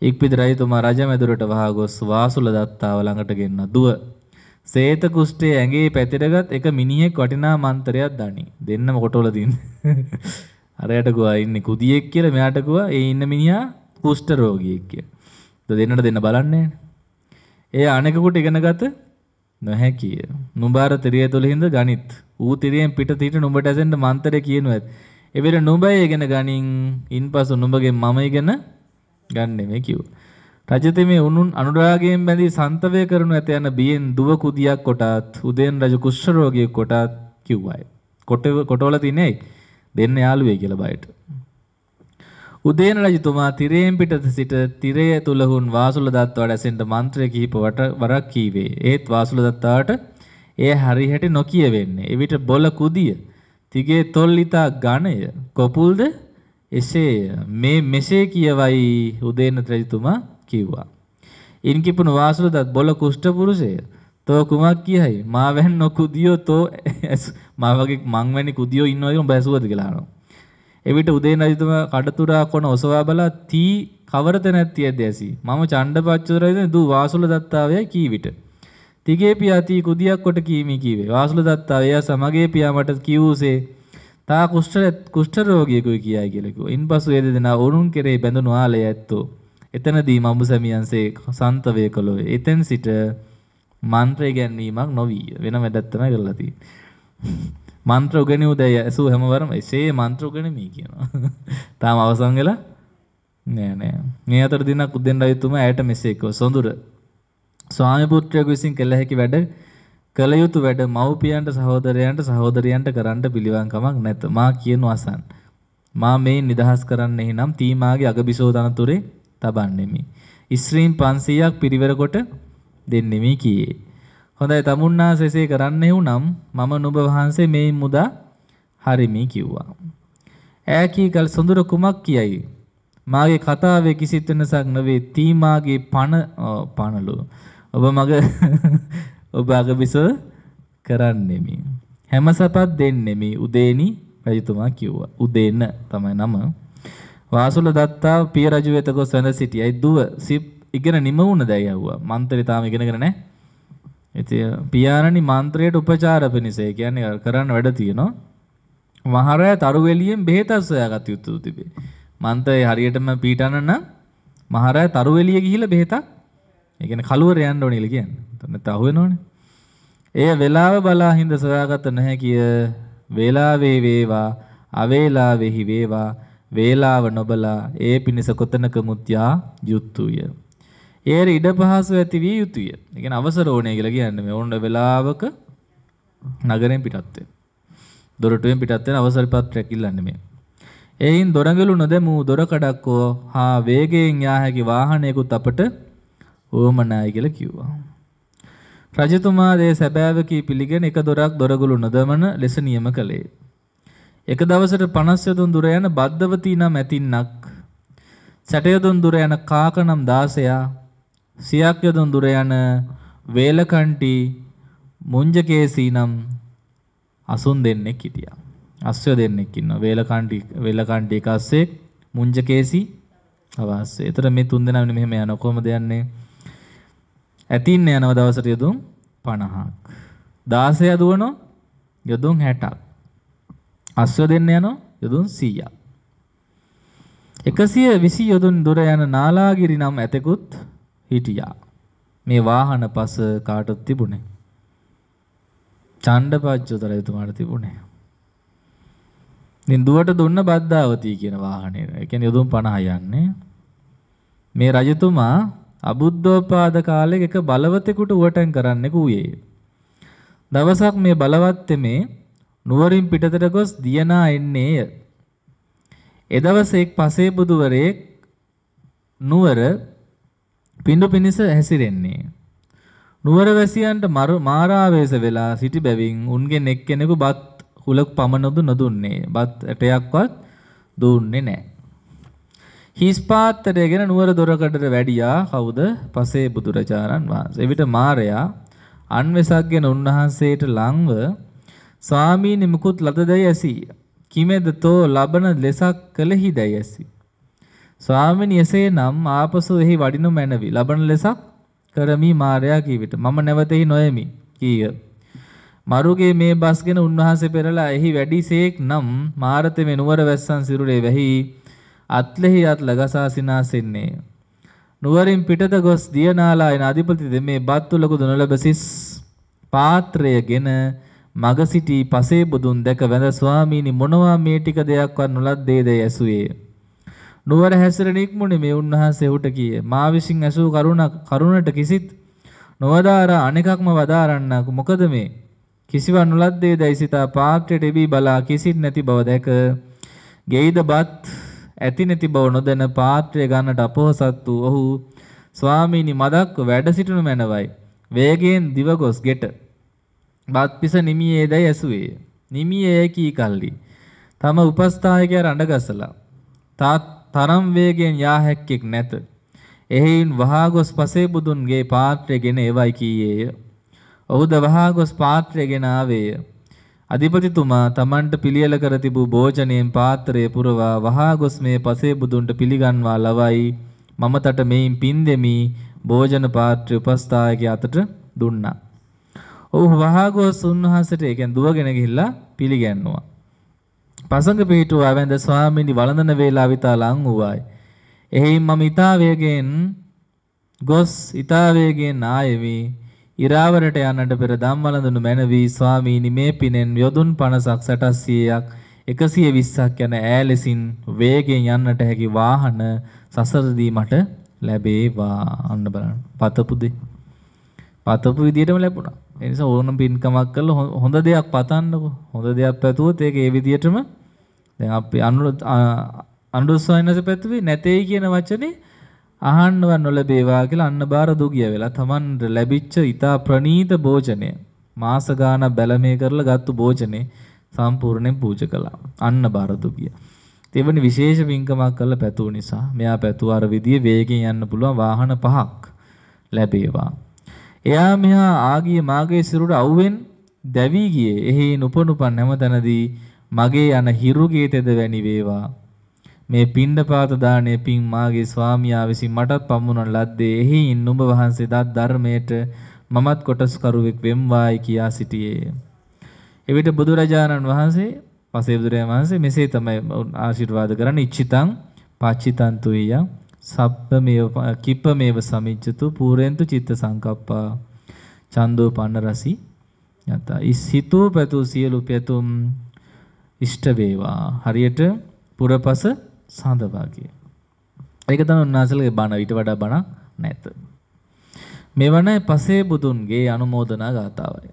ඉක්පිති රජතුමා රජමැදුරට වහා ගොස් වාසුල දත්තාව ළඟට ගෙන්න දුව සේත කුෂ්ඨයේ ඇඟේ පැතිරගත් එක මිනිහෙක් වටිනා මන්ත්‍රයක් දනි. දෙන්නම කොටවල දින්න. අරයට ගුවා ඉන්නේ කුදියෙක් කියලා මෙයාට ගුවා ඒ ඉන්න මිනිහා කුෂ්ඨ රෝගියෙක් කියලා. දෙන්නට දෙන්න බලන්නේ. ඒ අනෙකුට ඉගෙනගත නොහැකිය. නුඹාර තිරිය තුල හිඳ ගනිත්. ඌ තිරියෙන් පිට තීට නුඹට ඇසෙන්න මන්ත්‍රය කියනුවත්. එවිට නුඹයි ඉගෙන ගනින්. ඉන්පසු නුඹගේ මම ඉගෙන ගන්නෙ මේ කිව්වා. රජතෙමේ උනුන් අනුරාගයෙන් බැඳී සන්තවය කරනු ඇත යන බියෙන් දුව කුදියක් කොටත් උදේන් රජු කුෂ්ඨ රෝගියෙක් කොටත් කිව්වායි. කොට කොටවල තිනේ දෙන්න යාළුවේ කියලා බයට. උදේන රජතුමා තිරයෙන් පිටත සිට තිරය තුලහුන් වාසුල දත්තාට ඇසෙන්න මන්ත්‍රය කිහිප වරක් කීවේ. ඒත් වාසුල දත්තාට ඒ හරි හැටි නොකිය වෙන්නේ. එවිට බොල කුදිය තිගේ තොල්ලිතා ඝණය කොපුල්ද එසේ මේ මෙසේ කියවයි උදේන රජතුමා කිව්වා. ඉන් කිපුණු වාසුල දත් බොල කුෂ්ඨ පුරුෂය තෝ කුමක් කියයි මා වැන් නොකුදියෝ තෝ මා වගේ මං වැනි කුදියෝ ඉන්නවද කියලා ඔබ ඇසුවද කියලා අහනවා. එවිට උදේන රජතුමා කඩතුරා කොන ඔසවා බලා තී කවරත නැත්තියද ඇසි. මම චණ්ඩපච්චුරයිද දු වාසුල දත්තාවයයි කී විට. තිගේ පියා තී කුදියක් කොට කීමි කීවේ. වාසුල දත්තාව එයා සමගේ පියා මට කිව්සේ තා කුෂ්ඨ කුෂ්ඨ රෝගියෙකුයි කියයි කියලා කිව්වා. ඉන්පසු ඒ දෙදෙනා ඔරුන් කෙරේ බැඳුණු ආලය ඇත්තෝ. එතනදී මඹුසැමියන්සේ සන්තවය කළෝ. එතෙන් සිට මන්ත්‍රය ගැනීමක් නොවිය. වෙන වැඩක් තමයි කරලා තියෙන්නේ. මන්ත්‍ර උගෙනුව දැය ඇසූ හැමවරම එසේ මන්ත්‍ර උගෙනමි කියනවා. තාම අවසන් වෙලා නෑ නෑ. මේ අතර දිනක් උදෙන් රජතුමා ඇයට මෙසේ කිව්වා. සොඳුර ස්වාමි පුත්‍රයෙකු විසින් කළ හැකි වැඩ කළ යුතු වැඩ මව්පියන්ට සහෝදරයන්ට සහෝදරියන්ට කරන්න පිළිවන් කමක් නැත. මා කියනු අසන්. මා මේ නිදහස් කරන්නෙහි නම් තීමාගේ අගබිසෝ තනතුරේ තබන්නෙමි. ඉස්ත්‍රීන් පන්සීයක් පිරිවර කොට දෙන්නෙමි කීයේ. හොඳයි තමුන්නාසෙසේ කරන්නෙහු නම් මම නුඹ වහන්සේ මේ මුදා හරිමි කිව්වා. ඈ කී කල සොඳුර කුමක් කියයි? මාගේ කතාවේ කිසිත් වෙනසක් නොවේ. තීමාගේ පණ පණලු. ඔබ මග ඔබ අගබිස කරන්නෙමි. හැම සපත් දෙන්නෙමි උදේනි රජතුමා කිව්වා. උදේන තමයි නම. වාසුල දත්තා පිය රජු වෙත ගොස් වැඳ සිටියයි. දුව සිප් ඉගෙන නිම වුණ දැයි ඇහුවා. මන්ත්‍රය තාම ඉගෙනගෙන නැහැ. ඉතින් පියාණනි මන්ත්‍රයට උපචාර පිණිස ඒ කියන්නේ කරන්න වැඩ තියෙනවා. මහරෑ තරුවෙලියෙන් බෙහෙතක් සොයාගත යුතු තිබේ. මන්ත්‍රය හරියටම පීඨාන නම් මහරෑ තරුවෙලිය ගිහිල්ලා බෙහෙතක් ඒ කියන්නේ කලුවර යන්න ඕනේ කියලා කියන්නේ. නැත්නම් අහුවෙනවනේ. එය වෙලාව බලා හිඳ සොයාගත නොහැකිය. වේලාවේ වේවා අවේලාවෙහි වේවා වේලාව නොබලා ඒ පිණිස කොතනක මුත්‍යා යුතුය. ඒර ඉඩ පහසු ඇති විය යුතුය. ඒ කියන්නේ අවසර ඕනේ කියලා කියන්නේ මේ ඕන වෙලාවක නගරෙන් පිටත් වෙන. දොරටුවෙන් පිටත් වෙන අවසර පත්‍රයක් ඉල්ලන්නේ මේ. එයින් දොරඟලු නොදැමූ දොරකඩක්කෝ හා වේගයෙන් යා හැකි වාහනයකුත් අපට ඕමනායි කියලා කිව්වා. රජතුමා දේ සැබෑවකී පිළිගෙන එක දොරක් දොරගලු නොදමන ලෙස නියම කළේ. එක දවසට පනස් යොදුන් දුර යන බද්දවතී නම් ඇතින්නක් සැට යොදුන් දුර යන කාක නම් දාසයා සියක් යොදුන් දුර යන වේලකණ්ටි මුංජකේසී නම් අසුන් දෙන්නෙක් හිටියා. අස්සය දෙන්නෙක් ඉන්නවා. වේලකණ්ටි වේලකණ්ටි එක අස්සෙක් මුංජකේසී අවස්සේ. ඒතර මේ තුන් දෙනා මෙහෙම යන කොහමද යන්නේ? ඇතින්න යනව දවසට යොදුන් පනහක්. දාසයා දුවනෝ යොදුන් හැටක්. අස්සය දෙන්න යනෝ යොදුන් සීයක්. එකසිය විසි යොදුන් දුර යන නාලාගිරි නම් ඇතෙකුත් හිටියා. මේ වාහන පස කාටද තිබුණේ? චණ්ඩපච්චුත රජතුමාට තිබුණේ. ඉතින් දුවට දුන්න බද්දාවතී කියන වාහනේ. ඒ කියන්නේ යොදුන් පනහ යන්නේ. මේ රජතුමා අබුද්ධෝපාද කාලේ එක බලවතෙකුට උවටන් කරන්න කූයේ. දවසක් මේ බලවත් තෙමේ නුවරින් පිටතට ගොස් දියනා එන්නේය. එදවස එක් පසේ බුදුවරයෙක් නුවර පිඬු පිනිස හැසිරෙන්නේ. නුවර වැසියන්ට මාරාවේශ වෙලා සිටි බැවින් උන්ගෙන් එක්කෙනෙකු බත් හුලක් පමණදු නොදුන්නේ. බත් ඇටයක්වත් දුන්නේ නැහැ. හිස් පාත්‍රයගෙන නුවර දොරකඩට වැඩියා කවුද? පසේ බුදුරජාණන් වහන්සේ. එවිට මාරයා අන්වෙසක්ගෙන උන්වහන්සේට ලංව ස්වාමීනි මුකුත් ලදදැයි ඇසී. කිමෙද තෝ ලබන ලෙසක් කළෙහි දැයි ඇසී. ස්වාමිනී එසේනම් ආපසු එහි වඩිනු මැනවි. ලබන ලෙසක් කරමි මාරයා කී විට මම නැවතෙහි නොයමි කීය. මරුගේ මේ බස්ගෙන උන්වහන්සේ පෙරලා එහි වැඩිසේක් නම් මාරතෙමේ නුවර වැස්සන් සිරුරේ වැහි අත්ලෙහි අත් ලගසා සිනාසෙන්නේ. නුවරින් පිටත ගොස් දියනාලා එන අධිපති දෙමේ බත්තුලකුදු නොලැබ සිස් පාත්‍රයගෙන මග සිටි පසේ බුදුන් දැක වැඳ ස්වාමීනි මොනවා මේ ටික දෙයක්වත් නොලද්දේද ඇසුවේ. නුවර හැසිරෙන ඉක්මුනේ මේ උන්වහන්සේ උට කීය. මා විසින් ඇසූ කරුණ කරුණට කිසිත් නොවදාරා අනෙකක්ම වදාරන්නක මොකද මේ කිසිවක් නොලද්දේ දැයි සිතා පාත්‍රයට එබී බලා කිසිත් නැති බව දැක ගෙයිද බත් ඇති නැති බව නොදැන පාත්‍රය ගන්නට අපොහසත් වූ ඔහු ස්වාමීනි මදක්ව වැඩ සිටිනු මැනවයි වේගයෙන් දිව ගොස් ගෙට බත් පිස නිමියේ දැයි ඇසුවේය. නිමියේ කී කල්ලි තම උපස්ථායකයා රඬගසලා තාත් තරම් වේගයෙන් යා හැක්කෙක් නැත. එහෙයින් වහා ගොස් පසේ බුදුන්ගේ පාත්‍රයගෙන එවයි කීයේය. ඔහුද වහා ගොස් පාත්‍රයගෙන ආවේය. අධිපතිතුමා තමන්ට පිළියෙල කර තිබූ භෝජනයෙන් පාත්‍රය පුරවා වහා ගොස් මේ පසේ බුදුන්ට පිළිගන්වා ලවයි. මම තට මෙයින් පින් දෙමි භෝජන පාත්‍රය උපස්ථායකයා අතට දුන්නා. ඔහු වහා ගොස් උන්වහන්සේට ඒ කියන්නේ දුවගෙන ගිහිල්ලා පිළිගන්නවා. පසඟ පිටුවා වැඳ ස්වාමීනි වළඳන වේලාව විතා ලං වූවායි. එහෙයින් මම ඊතා වේගෙන් ගොස් ඊතා වේගෙන් ආයෙමි. ඉරාවරට යන්නට පෙර ධම්මලඳුන මැනවි ස්වාමීනි මේ පිනෙන් යොදුන් පනසක් සටස්සියක් එකසිය විස්සක් යන ඈලෙසින් වේගෙන් යන්නට හැකි වාහන සසරදී මට ලැබේවා. අන්න බලන්න. පතපු දෙ. පතපු විදියටම ලැබුණා. ඒ නිසා ඕනම පින්කමක් කළා හොඳ දෙයක් පතන්නකො. හොඳ දෙයක් පැතුවොත් ඒක ඒ විදියටම දැන් අපි අනුරුස්සයන්ස පැතුවේ නැtei කියන වචනේ අහන්නව නොලැබේවා කියලා අන්න බාර දුගිය වෙලා තමන්ට ලැබිච්ච ඊතා ප්‍රණීත භෝජනය මාස ගාන බැලමේ කරලා ගත්තු භෝජනේ සම්පූර්ණයෙන් පූජා කළා. අන්න බාර දුගිය. තෙවනි විශේෂ පින්කමක් කළ පැතුව නිසා මෙයා පැතුව අර විදිය වේගෙන් යන්න පුළුවන් වාහන පහක් ලැබේවා. එයා මෙහා ආගිය මාගේ සිරුර අවුවෙන් දැවි ගියේ. එහි නුපනුපන් හැමතැනදී මගේ යන හිරුගේ තෙද වැනි වේවා. මේ පිණ්ඩපාත දාණය පින් මාගේ ස්වාමියා විසින් මටත් පමුණන ලද්දේ. එහින් නුඹ වහන්සේ දත් ධර්මයට මමත් කොටස් කරුවෙක් වෙම්වායි කියා සිටියේ. එවිට බුදුරජාණන් වහන්සේ පසේ බුදුරජාණන් වහන්සේ මෙසේ තමයි ආශිර්වාද කරන්නේ. ඉච්ඡිතං පච්චිතං තුයිය සබ්බමේව කිප්පමේව සමිච්ඡතු පූරෙන්තු චිත්ත සංකප්පා චන්දෝ පන්න රසි යත. ඉසිතෝ පැතු සියලු පැතුම් ඉෂ්ට වේවා. හරියට පුරපස සඳ වාගේ. ඒක තමයි උන්වහන්සේලගේ බණ. ඊට වඩා බණ නැත. මෙවන පසේ බුදුන්ගේ අනුමෝදනා ගාථාවයි.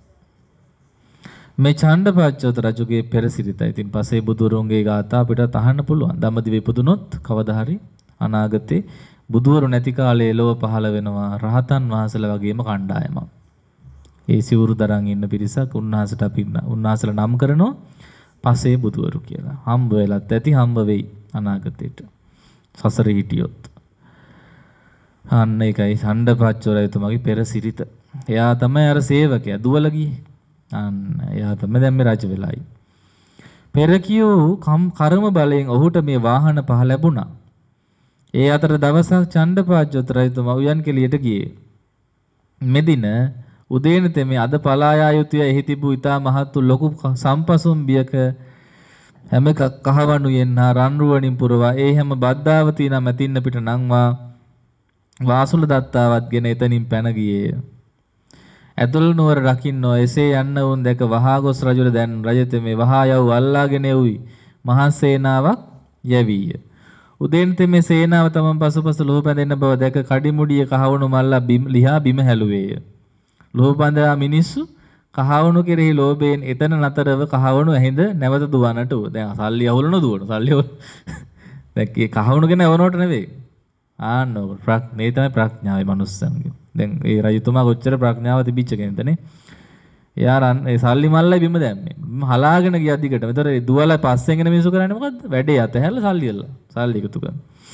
මේ චණ්ඩපච්චෝත රජුගේ පෙරසිරිත. ඉතින් පසේ බුදුරුන්ගේ ගාථා අපිට අහන්න පුළුවන්. ධම්මදිවේ පුදුනොත් කවදා හරි අනාගතේ බුදුවරු නැති කාලේ ලොව පහළ වෙනවා රහතන් වහන්සේලා වගේම කණ්ඩායමක්. ඒ සිවුරු දරන් ඉන්න පිරිසක් උන්වහන්සේට අපි උන්වහන්සේලා නම් කරනවා පසේ බුදුවරු කියලා. හම්බ වෙලත් ඇති හම්බ වෙයි අනාගතේට. සසරේ හිටියොත්. අන්න ඒකයි චණ්ඩපච්චෝරයතුමාගේ පෙරසිරිත. එයා තමයි අර සේවකයා දුවල ගියේ. අන්න එයා තමයි දැන් මේ රජ වෙලායි. පෙර කියූ කර්ම බලයෙන් ඔහුට මේ වාහන පහ ලැබුණා. ඒ අතර දවසක් චණ්ඩපච්චෝත රජතුමා උයන් කෙලියට ගියේ. මෙදින උදේන තෙමේ අද පලා යා යුතුය එහි තිබූ ඊතා මහත් ලොකු සම්පසුම් බියක හැම කහවණුයෙන් හා රන්රුවණින් පුරවා ඒ හැම බද්දාවතී නම් ඇතින්න පිට නංවා වාසුල දත්තාවත්ගෙන එතනින් පැන ගියේය. ඇතුල් නුවර රකින්නෝ එසේ යන්න වුන් දැක වහා ගොස් රජුල දැන් රජතෙමේ වහා යව් අල්ලාගෙන එව්වි මහා සේනාවක් යැවීය. උදේන තෙමේ සේනාව තමන් පසුපස ලෝහ පැඳෙන බව දැක කඩිමුඩිය කහවණු මල්ලා ලිහා බිම හැලුවේය. ලෝහ බඳා මිනිස්සු කහවණු කෙරෙහි ලෝභයෙන් එතන නතරව කහවණු ඇහිඳ නැවත දුවන්නට උව. දැන් සල්ලි අවුලන දුවන. සල්ලි අවුල. දැන් කී කහවණු ගැන අවනවට නෙවෙයි. ආන්න ඔක ප්‍රඥේ තමයි ප්‍රඥාවේ මනුස්සයන්ගේ. දැන් ඒ රජතුමා කොච්චර ප්‍රඥාව තිබිච්ච කෙනෙක්දනේ. එයා රන් ඒ සල්ලි මල්ලයි බිම දැම්මේ. හලාගෙන ගියා දිගට. මෙතන දුවලා පස්සෙන් එන මිනිස්සු කරන්නේ මොකද්ද? වැඩේ අතහැරලා සල්ලි එල්ල. සල්ලි එකතු කරන.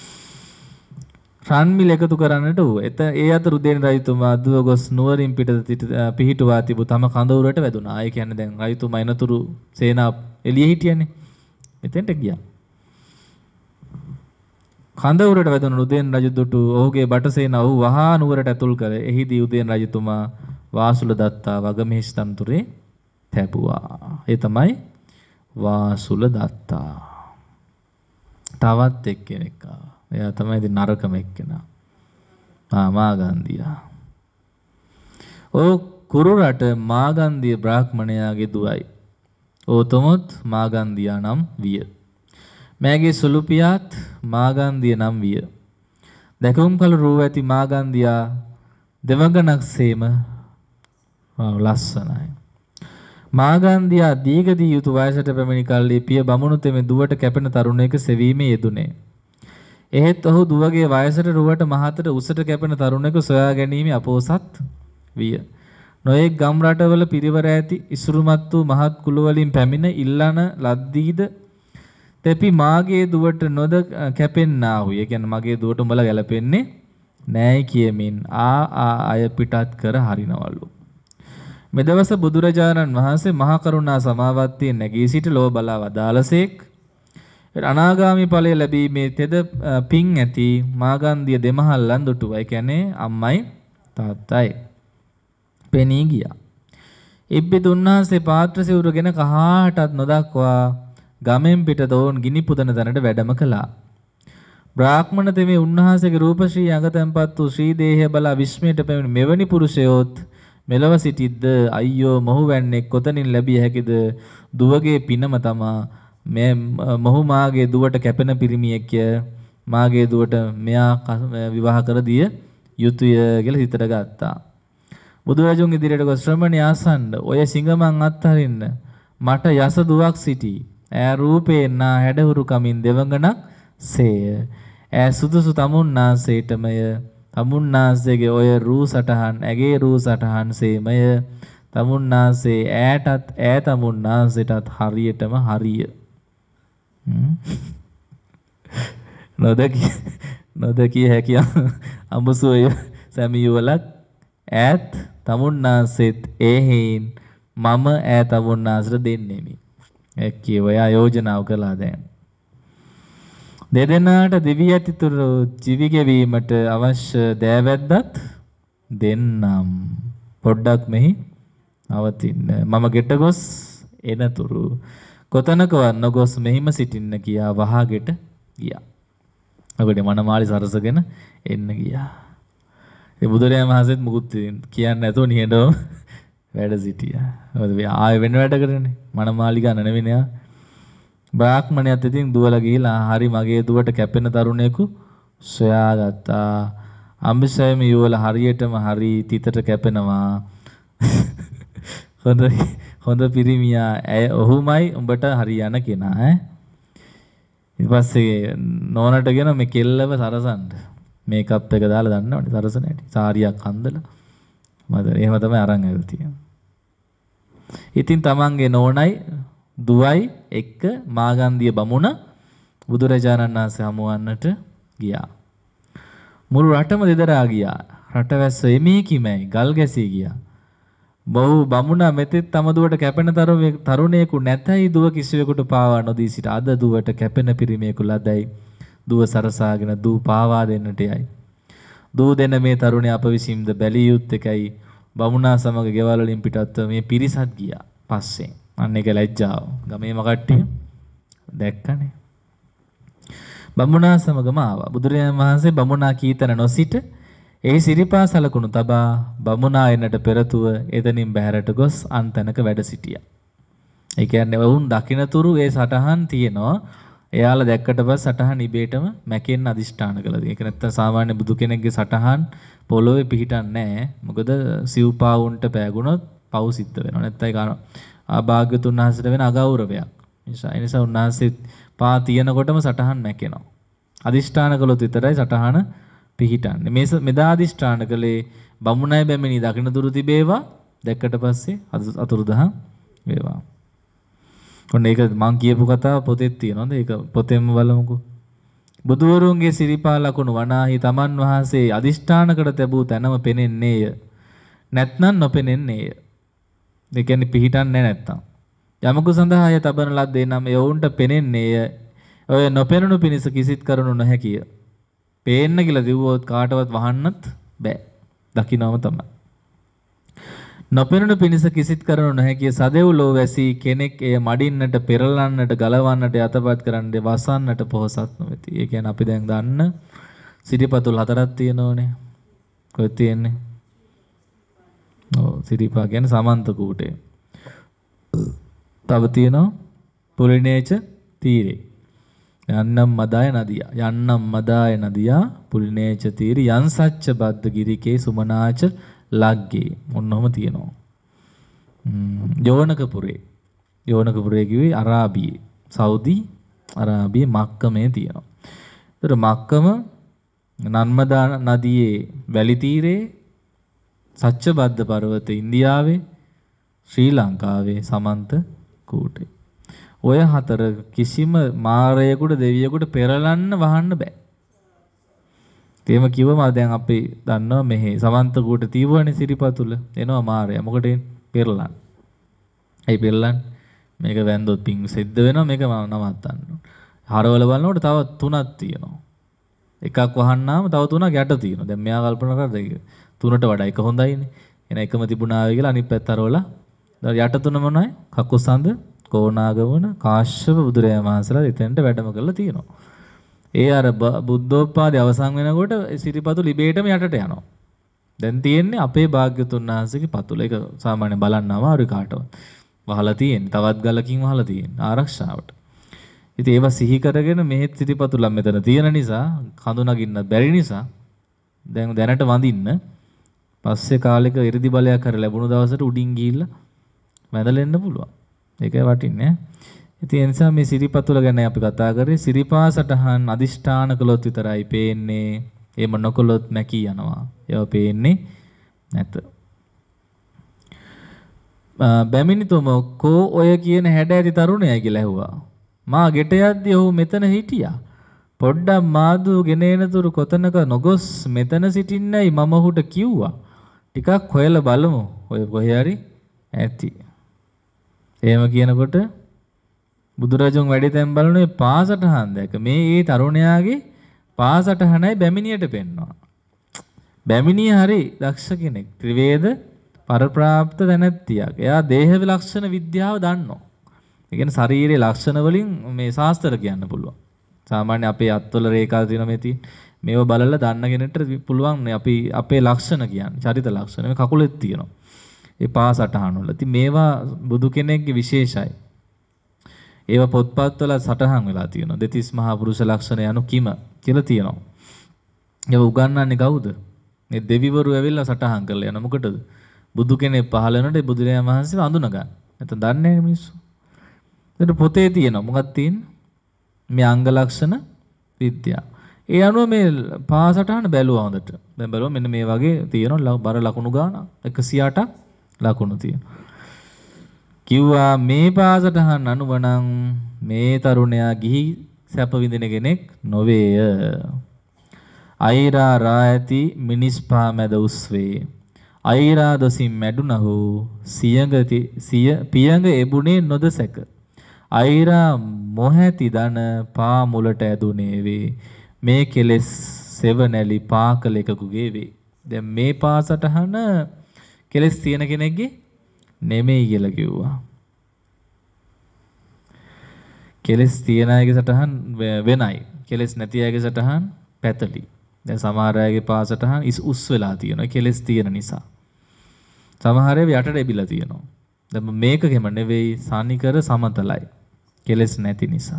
රන් මිල එකතු කරන්නට ඌ. එත ඒ අතර උදේන රජතුමා දුව ගොස් නුවරින් පිටත පිහිටුවා තිබු තම කඳවුරට වැදුනා. ඒ කියන්නේ දැන් රජතුමා එනතුරු සේනාව එළියේ හිටියනේ. එතෙන්ට ගියා. කඳවුරට වැදුණු උදේන් රජු දුටු ඔහුගේ බටසේන ඔහු වහා නුවරට ඇතුල් කර එහිදී උදේන් රජතුමා වාසුල දත්තා වගමෙහි තනතුරේ තැබුවා. ඒ තමයි වාසුල දත්තා. තවත් එක්කෙනෙක් ආවා. එයා තමයි ඉතින් නරකම එක්කෙනා. ආ මාගන්දියා. ඕ කුරුරට මාගන්දිය බ්‍රාහ්මණයාගේ දුවයි. ඕතොමොත් මාගන්දියා නම් විය. මෑගේ සුළු පියාත් මාගන්දිය නම් විය. දැකුම් කළු රූ ඇති මාගන්දියා දෙවඟනක්සේම ලස්සනයි. මාගන්දියා දීගදී යුතු වයසට පැමිණි කල්ලි පිය බමුණු තෙමේ දුවට කැපෙන තරුණයෙක් සෙවීමේ යෙදුනේ. එහෙත් ඔහු දුවගේ වයසට රුවට මහතට උසට කැපෙන තරුණයෙකු සොයා ගැනීම අපෝසත් විය. නොයෙක් ගම් රටවල පිරිවර ඇති ඉසුරුමත් වූ මහත් කුල වලින් පැමිණ ඉල්ලන ලද්දීද තෙපි මාගේ දුවට නොද කැපෙන්නාහුය. ඒ කියන්නේ මගේ දුවට උඹලා ගැලපෙන්නේ නෑයි කියමින් ආ ආ අය පිටත් කර හරිනවලු. මෙදවස බුදුරජාණන් වහන්සේ මහා කරුණා සමාවත්තියෙන් නැගී සිට ලොව බලා වදාළසේක්. අනාගාමී ඵලය ලැබීමේ තෙද පිං ඇති මාගන්දිය දෙමහල්ලන් දුටුවා. ඒ කියන්නේ අම්මයි තාත්තයි පෙනී ගියා. ඉබ්බි දුන්නාසේ පාත්‍ර සිවුරගෙන කහාටත් නොදක්වා ගමෙන් පිට දෝන් ගිනි පුදන තැනට වැඩම කළා. බ්‍රාහ්මණ තෙමේ උන්වහන්සේගේ රූපශ්‍රී අඟ තැන්පත් වූ ශ්‍රී දේහය බලා විස්මයට පැමිණ මෙවැනි පුරුෂයෝත් මෙලව සිටිද්ද අයියෝ මොහු වැන්නේ කොතනින් ලැබිය හැකිද? දුවගේ පිනම තමා මේ මොහු මාගේ දුවට කැපෙන පිරිමියෙක්ය. මාගේ දුවට මෙයා විවාහ කර දිය යුතුය කියලා හිතට ගත්තා. බුදුරජුන් ඉදිරියට ගොස් ශ්‍රමණේ ආසන්න ඔය සිඟමන් අත්හරින්න මට යස දුවක් සිටී. ඈ රූපේ නා හැඩහුරු කමින් දෙවඟනක් සේය. ඈ සුදුසු තමුන්නාසේටමය. තමුන්නාසේගේ ඔය රූ සටහන් ඇගේ රූ සටහන් සේමය. තමුන්නාසේ ඈටත් ඈ තමුන්නාසේටත් හරියටම හරිය. නොදකි නොදකිය හැකි අඹසුවය සැමියුවලක් ඈත් තමුන්නාසෙත් ඒහෙයින් මම ඈ තමුන්නාසට දෙන්නෙමි. ඒ කියවයා යෝජනාව කළා දැන්. දෙදෙනාට දිවි ඇතිතුරු ජීවි ගෙවීමට අවශ්‍ය දෑවැද්දත් දෙන්නම්. පොඩ්ඩක් මෙහි අවතින්න. මම ගෙට ගොස් එනතුරු කොතනකවත් නොගොස් මෙහිම සිටින්න කියා වහගෙට ගියා. ඔකට මනමාලි සරසගෙන එන්න ගියා. ඒ බුදුරජාණන් වහන්සේත් මුකුත් කියන්නේ නැතුව නිහඬව වැඩ සිටියා. මොකද ආයෙ වෙන වැඩ කරන්නේ. මනමාලි ගන්න නෙවෙයි. බ්‍රාහ්මණයත් ඉතින් දුවලා ගිහිලා හරි මගේ දුවට කැපෙන තරුණයෙකු සොයාගත්තා. අම්බිසයම යුවල හරියටම හරි තිතට කැපෙනවා. හොඳ හොඳ පිරිමියා ඇය ඔහුමයි උඹට හරියන කෙනා ඈ. ඊට පස්සේ නෝනට ගෙන මේ කෙල්ලව සරසන්න. මේකප් එක දාලා දන්නවනේ සරසන හැටි. සාරියක් හඳලා. මම එහෙම තමයි අරන් ඇවිල්ලා තියෙන්නේ. ඉතින් තමන්ගේ නෝනයි දුවයි එක්ක මාගන්දිය බමුණ බුදුරජාණන් වහන්සේ හමුවන්නට ගියා. මුළු රටම දෙදරා ගියා. රටවැස්ස එමේ කිමයි ගල් ගැසී ගියා. බහු බමුණා මෙතෙත් තම දුවට කැපෙන තරුණයෙකු නැතයි දුව කිසිවෙකුට පාවා නොදී සිට අද දුවට කැපෙන පිරිමියෙකු ලදයි දුව සරසාගෙන දූ පාවා දෙන්නට යයි. දූ දෙන මේ තරුණයා අප විසින්ද බැලිය යුත්තේකයි බමුණා සමග ගෙවල් වලින් පිටත්ව මේ පිරිසත් ගියා. පස්සේ අන්න ඒක ලැජ්ජාව. ගමේම කට්ටිය දැක්කනේ. බමුණා සමගම ආවා. බුදුරජාණන් වහන්සේ බමුණා කීතන නොසිට ඒ සිරිපා සලකුණු තබා බමුණා එන්නට පෙරතුව එතනින් බැහැරට ගොස් අන්තනක වැඩ සිටියා. ඒ කියන්නේ වුන් දකින්නතුරු ඒ සටහන් තියෙනවා. එයාලා දැක්කට පස්සේ සටහන් ඉබේටම මැකෙන්න අදිෂ්ඨාන කළා. ඒක නැත්තම් සාමාන්‍ය බුදු කෙනෙක්ගේ සටහන් පොළොවේ පිහිටන්නේ නැහැ. මොකද සිව්පාවුන්ට පෑගුණොත් පව් සිද්ධ වෙනවා. නැත්තම් ඒක ආභාග්‍යතුන් වහන්සේට වෙන අගෞරවයක්. නිසා ඒ නිසා උන්වහන්සේ පා තියනකොටම සටහන් මැකෙනවා. අදිෂ්ඨාන කළොත් විතරයි සටහන පිහිටන්නේ. මේ මෙදා අදිෂ්ඨාන කළේ බමුණයි බැමිණි දකින්න දුරු තිබේවා. දැක්කට පස්සේ අතුරුදහන් වේවා. ඔන්න ඒක මං කියපු කතාව පොතේ තියෙනවද? ඒක පොතෙන්ම බලමුකෝ. බුදුවරුන්ගේ සිරිපා ලකුණු වනාහි තමන් වහන්සේ අදිෂ්ඨාන කර තිබූ තැනම පෙනෙන්නේය. නැත්නම් නොපෙනෙන්නේය. ඒ කියන්නේ පිහිටන්නේ නැත්තම්. යමකු සඳහා ය තබන ලද්දේ නම් යවුන්ට පෙනෙන්නේය. ඔය නොපෙනුණු පිණිස කිසිත් කරනු නොහැකිය. පේන්න කියලා දිව්වොත් කාටවත් වහන්නත් බෑ. දකින්නම තමයි. නොපෙනුණු පිණිස කිසිත් කරනු නොහැකිය සදෙව්ලෝ වැසි කෙනෙක් එය මඩින්නට පෙරලන්නට ගලවන්නට යතපත් කරන්නට වසන්නට පොහසත් නොවේති. ඒ කියන්නේ අපි දැන් දන්න සිරිපතුල් හතරක් තියෙනෝනේ. කොහෙද තියෙන්නේ? ඔව් සිරිපා කියන්නේ සමන්ත කූටේ. තව තියෙනවා පුලිනේච තීරේ. යන්නම් මදාය නදියා. යන්නම් මදාය නදියා පුලිනේච තීරි යන් සච්ච බද්ද ගිරිකේ සුමනාච ලග්ගේ. මොනවම තියෙනවා. යෝනකපුරේ. යෝනකපුරේ කිව්වේ අරාබියේ. සෞදි අරාබියේ මක්කමේ තියෙනවා. ඒතර මක්කම නර්මදා නදියේ වැලි තීරේ සච්චබද්ද පර්වත ඉන්දියාවේ ශ්‍රී ලංකාවේ සමන්ත කූටේ. ඔය හතර කිසිම මාරයෙකුට දෙවියෙකුට පෙරලන්න වහන්න බෑ. තේම කිව්වම දැන් අපි දන්නවා මෙහි සමන්ත කූට තීවනේ සිරිපතුල එනවා මාරයා. මොකටද පෙරලන්න? ඇයි පෙරලන්නේ? මේක වැන්දොත් පිං සිද්ධ වෙනවා මේක නවත්තන්න. හරවල බලනකොට තව තුනක් තියෙනවා. එකක් වහන්නාම තව තුනක් යට තියෙනවා. දැන් මෙයා කල්පනා කරද්දී තුනට වඩා එක හොඳයිනේ. එන එකම තිබුණා වෙයි කියලා අනිත් පැත්ත හරවලා. යට තුන මොනවයි? කකුසඳ, කෝණාගමන, කාශ්‍යප බුදුරජාණන් වහන්සේලා එතෙන්ට වැඩම කරලා තියෙනවා. ඒ අර බුද්ධෝත්පාදේ අවසන් වෙනකොට සිරිපතු ලිබේටම යටට යනවා. දැන් තියෙන්නේ අපේ භාග්‍යතුන් වහන්සේගේ පතුල. ඒක සාමාන්‍යයෙන් බලන්න අමාරුයි කාටවත්. වහලා තියෙන්නේ. තවත් ගලකින් වහලා තියෙන්නේ ආරක්ෂාවට. ඉතින් ඒවා සිහි කරගෙන මෙහෙත් සිරිපතුලක් මෙතන තියෙන නිසා හඳුනාගන්න බැරි නිසා දැන් දැනට වඳින්න පස්සේ කාලෙක 이르දි බලයක් හරි ලැබුණු දවසට උඩින් ගිහිල්ලා වැඳලා එන්න පුළුවන්. ඒකයි වටින්නේ. ඉතින් ඒ නිසා මේ සිරිපතුල ගැන අපි කතා කරේ. සිරිපා සටහන් අදිෂ්ඨාන කළොත් විතරයි පේන්නේ. එහෙම නොකළොත් මැකී යනවා. ඒවා පේන්නේ නැත. බැමිණිතුම කෝ ඔය කියන හැඩ ඇති තරුණයයි කියලා ඇහුවා. මා ගෙට යද්දී ඔහු මෙතන හිටියා. පොඩ්ඩක් මාදු ගෙන එනතුරු කොතනක නොගොස් මෙතන සිටින්නයි මම ඔහුට කිව්වා. ටිකක් හොයලා බලමු. ඔය කොහේ හරි ඇති. එහෙම කියනකොට බුදුරජුන් වැඩි තැන් බලන්නේ පාසටහන් දැක මේ ඒ තරුණයාගේ පාසටහනයි බැමිණියට පෙන්වනවා. බැමිණිය හරි දක්ෂ කෙනෙක්. ත්‍රිවේද පරප්‍රාප්ත දැනැත්තියක්. එයා දේහ ලක්ෂණ විද්‍යාව දන්නවා. ඒ කියන්නේ ශරීරයේ ලක්ෂණ වලින් මේ ශාස්ත්‍ර කියන්න පුළුවන්. සාමාන්‍ය අපේ අත්වල රේඛා තියෙන මේ තියෙන මේව බලලා දන්න කෙනෙක්ට පුළුවන් අපි අපේ ලක්ෂණ කියන්නේ චරිත ලක්ෂණ මේ කකුලෙත් තියෙනවා. ඒ පාසටහන වල. ඉතින් මේවා බුදු කෙනෙක්ගේ විශේෂයි. ඒවා පොත්පත්වල සටහන් වෙලා තියෙනවා. දෙතිස් මහා පුරුෂ ලක්ෂණ යනු කිම කියලා තියෙනවා. ඒව උගන්වන්නේ කවුද? මේ දෙවිවරු ඇවිල්ලා සටහන් කරලා යන මොකටද? බුදු කෙනෙක් පහළ වෙනකොට බුදුරජාණන් වහන්සේව අඳුන ගන්න. නැත්නම් දන්නේ නැහැ මිනිස්සු. ඒකට පොතේ තියෙනවා. මොකක්ද තියෙන්නේ? මේ අංග ලක්ෂණ විද්‍යාව. ඒ අනුව මේ පාසටහන බැලුවා හොඳට. දැන් බලුවා මෙන්න මේ වගේ තියෙනවා බර ලකුණු ගාන එකසිය අටක් ලකුණු තියෙනවා. කිව්වා මේ පාසටහන් අනුවනම් මේ තරුණයා ගිහි සැප විඳින කෙනෙක් නොවේය. අයිරා රායති මිනිස් පා මැද උස්වේ. අයිරා දොසින් මැඩුනහු සියඟති සිය පියඟ එබුනේ නොදසක. අයිරා මොහැති දන පා මුලට ඇදුනේ වේ. මේ කෙලෙස් සෙවණැලි පාකලෙකකුගේ වේ. දැන් මේ පාසටහන කෙලෙස් තියෙන කෙනෙක්ගේ නෙමෙයි කියලා කිව්වා. කෙලෙස් තියෙන අයගේ සටහන් වෙනයි. කෙලෙස් නැති අයගේ සටහන් පැතලි. දැන් සමහර අයගේ පාසටහන් ඉස් උස් වෙලා තියෙනවා. කෙලෙස් තියෙන නිසා. සමහර ඒවා යටට එබිලා තියෙනවා. දැන් මේකෙම නෙවෙයි සානිකර සමතලයි. කෙලෙස් නැති නිසා.